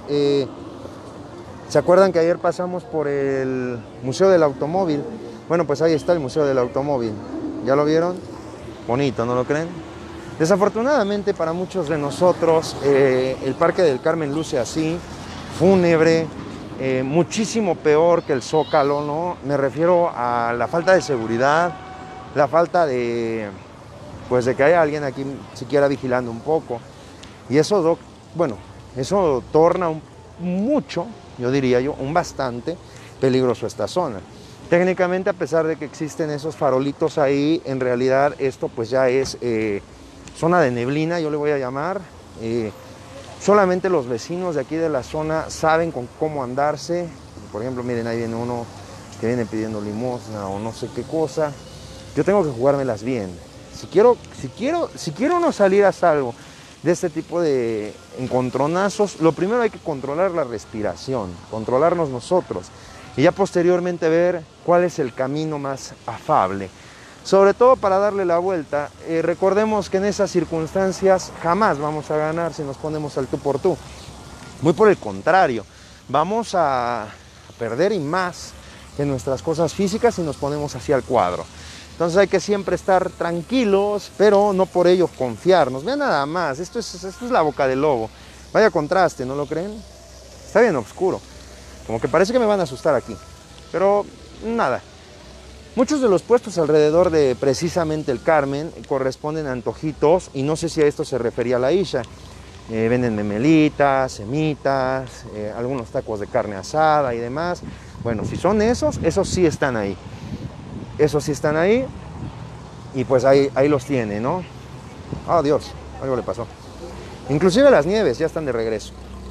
¿se acuerdan que ayer pasamos por el Museo del Automóvil? Bueno, pues ahí está el Museo del Automóvil. ¿Ya lo vieron? Bonito, ¿no lo creen? Desafortunadamente para muchos de nosotros el Parque del Carmen luce así, fúnebre, muchísimo peor que el Zócalo, ¿no? Me refiero a la falta de seguridad, la falta de, pues, de que haya alguien aquí siquiera vigilando un poco. Y eso, bueno, eso torna mucho, yo diría un bastante peligroso esta zona. Técnicamente, a pesar de que existen esos farolitos ahí, en realidad esto pues ya es zona de neblina, yo le voy a llamar. Solamente los vecinos de aquí de la zona saben con cómo andarse. Por ejemplo, miren, ahí viene uno que viene pidiendo limosna o no sé qué cosa. Yo tengo que jugármelas bien. Si quiero no salir a salvo de este tipo de encontronazos, lo primero hay que controlar la respiración, controlarnos nosotros y ya posteriormente ver cuál es el camino más afable. Sobre todo para darle la vuelta. Recordemos que en esas circunstancias jamás vamos a ganar si nos ponemos al tú por tú. Muy por el contrario, vamos a perder y más en nuestras cosas físicas si nos ponemos así al cuadro. Entonces hay que siempre estar tranquilos, pero no por ello confiarnos. Vean nada más, esto es la boca del lobo. Vaya contraste, ¿no lo creen? Está bien oscuro. Como que parece que me van a asustar aquí. Pero nada. Muchos de los puestos alrededor de precisamente el Carmen corresponden a antojitos, y no sé si a esto se refería la Isha. Venden memelitas, semitas, algunos tacos de carne asada y demás. Bueno, si son esos sí están ahí. Esos sí están ahí, y pues ahí los tiene, ¿no? Oh, Dios, algo le pasó. Inclusive las nieves ya están de regreso.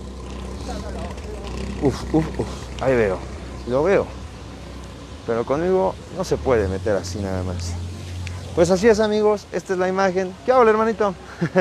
Ahí veo, lo veo. Pero conmigo no se puede meter así nada más. Pues así es, amigos, esta es la imagen. ¿Qué hago, hermanito?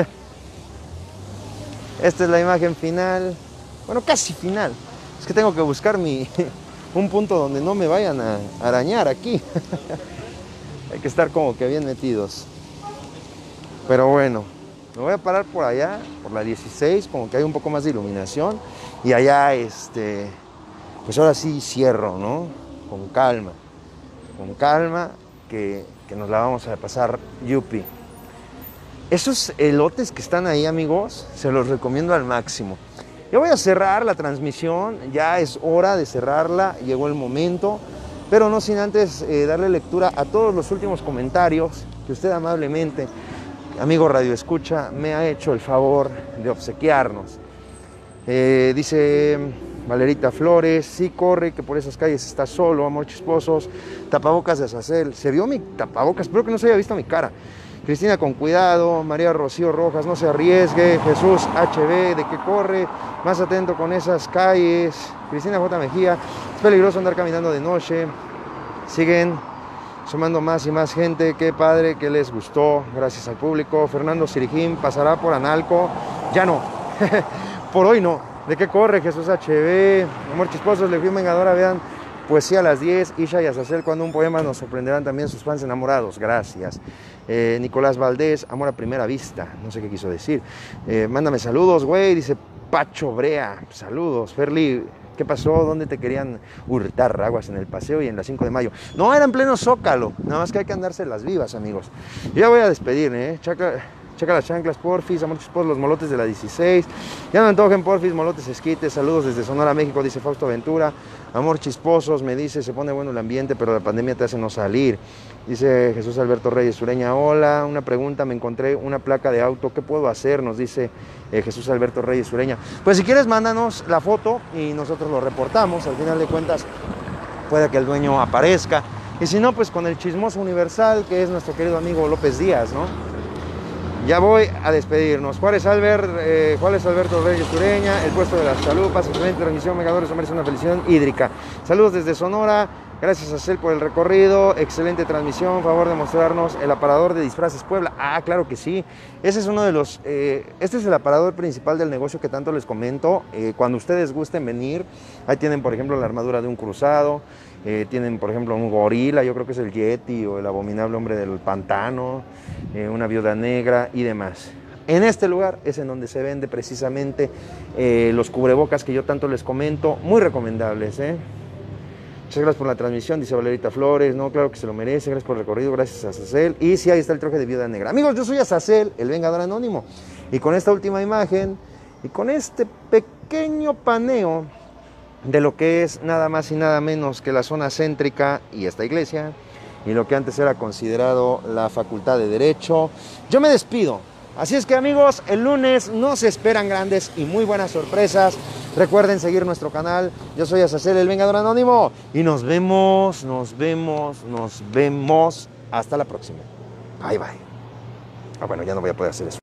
Esta es la imagen final. Bueno, casi final. Es que tengo que buscar un punto donde no me vayan a arañar aquí. Hay que estar como que bien metidos. Pero bueno, me voy a parar por allá, por la 16, como que hay un poco más de iluminación. Y allá, pues ahora sí cierro, ¿no? Con calma, que nos la vamos a pasar yupi. Esos elotes que están ahí, amigos, se los recomiendo al máximo. Yo voy a cerrar la transmisión, ya es hora de cerrarla, llegó el momento, pero no sin antes darle lectura a todos los últimos comentarios que usted amablemente, amigo Radio Escucha, me ha hecho el favor de obsequiarnos. Dice Valerita Flores, sí, corre, que por esas calles está solo, amor chisposos, tapabocas de Azazel. Se vio mi tapabocas, espero que no se haya visto mi cara. Cristina, con cuidado. María Rocío Rojas, no se arriesgue. Jesús HB, de que corre, más atento con esas calles. Cristina J. Mejía, es peligroso andar caminando de noche. Siguen sumando más y más gente, qué padre, que les gustó, gracias al público. Fernando Sirijín, pasará por Analco, ya no. por hoy no. ¿De qué corre Jesús HB? Amor Chisposos, Legión Vengadora, vean Poesía a las 10, Isha y Azazel, cuando un poema nos sorprenderán también sus fans enamorados, gracias. Nicolás Valdés, Amor a primera vista, no sé qué quiso decir. Mándame saludos, güey, dice Pacho Brea, saludos. Ferli, ¿qué pasó? ¿Dónde te querían hurtar aguas? En el paseo y en la 5 de mayo. No, era en pleno Zócalo, nada más que hay que andarse las vivas, amigos. Yo ya voy a despedir, Checa las chanclas, porfis, Amor Chisposos, los molotes de la 16. Ya no antojen, porfis, molotes esquites. Saludos desde Sonora, México, dice Fausto Ventura. Amor Chisposos, me dice, se pone bueno el ambiente, pero la pandemia te hace no salir. Dice Jesús Alberto Reyes Sureña, hola, una pregunta, me encontré una placa de auto, ¿qué puedo hacer? Nos dice Jesús Alberto Reyes Sureña. Pues si quieres, mándanos la foto y nosotros lo reportamos. Al final de cuentas, puede que el dueño aparezca. Y si no, pues con el chismoso universal, que es nuestro querido amigo López Díaz, ¿no? Ya voy a despedirnos. Juárez Alberto Reyes Tureña, el puesto de las chalupas, excelente transmisión, Vengadores, merece una felicidad hídrica. Saludos desde Sonora, gracias a Cel por el recorrido, excelente transmisión, favor de mostrarnos el aparador de disfraces Puebla. Ah, claro que sí, ese es uno de los, este es el aparador principal del negocio que tanto les comento. Cuando ustedes gusten venir, ahí tienen por ejemplo la armadura de un cruzado, tienen por ejemplo un gorila, yo creo que es el Yeti o el abominable hombre del pantano, una viuda negra y demás. En este lugar es en donde se vende precisamente los cubrebocas que yo tanto les comento, muy recomendables. Muchas gracias por la transmisión, dice Valerita Flores. No, claro que se lo merece, gracias por el recorrido, gracias a Azazel. Y sí, ahí está el traje de viuda negra. Amigos, yo soy Azazel, el Vengador Anónimo. Y con esta última imagen y con este pequeño paneo de lo que es nada más y nada menos que la zona céntrica y esta iglesia, y lo que antes era considerado la Facultad de Derecho, yo me despido. Así es que amigos, el lunes nos esperan grandes y muy buenas sorpresas. Recuerden seguir nuestro canal. Yo soy Azazel, el Vengador Anónimo, y nos vemos. Hasta la próxima. Bye, bye. Ah, bueno, ya no voy a poder hacer eso.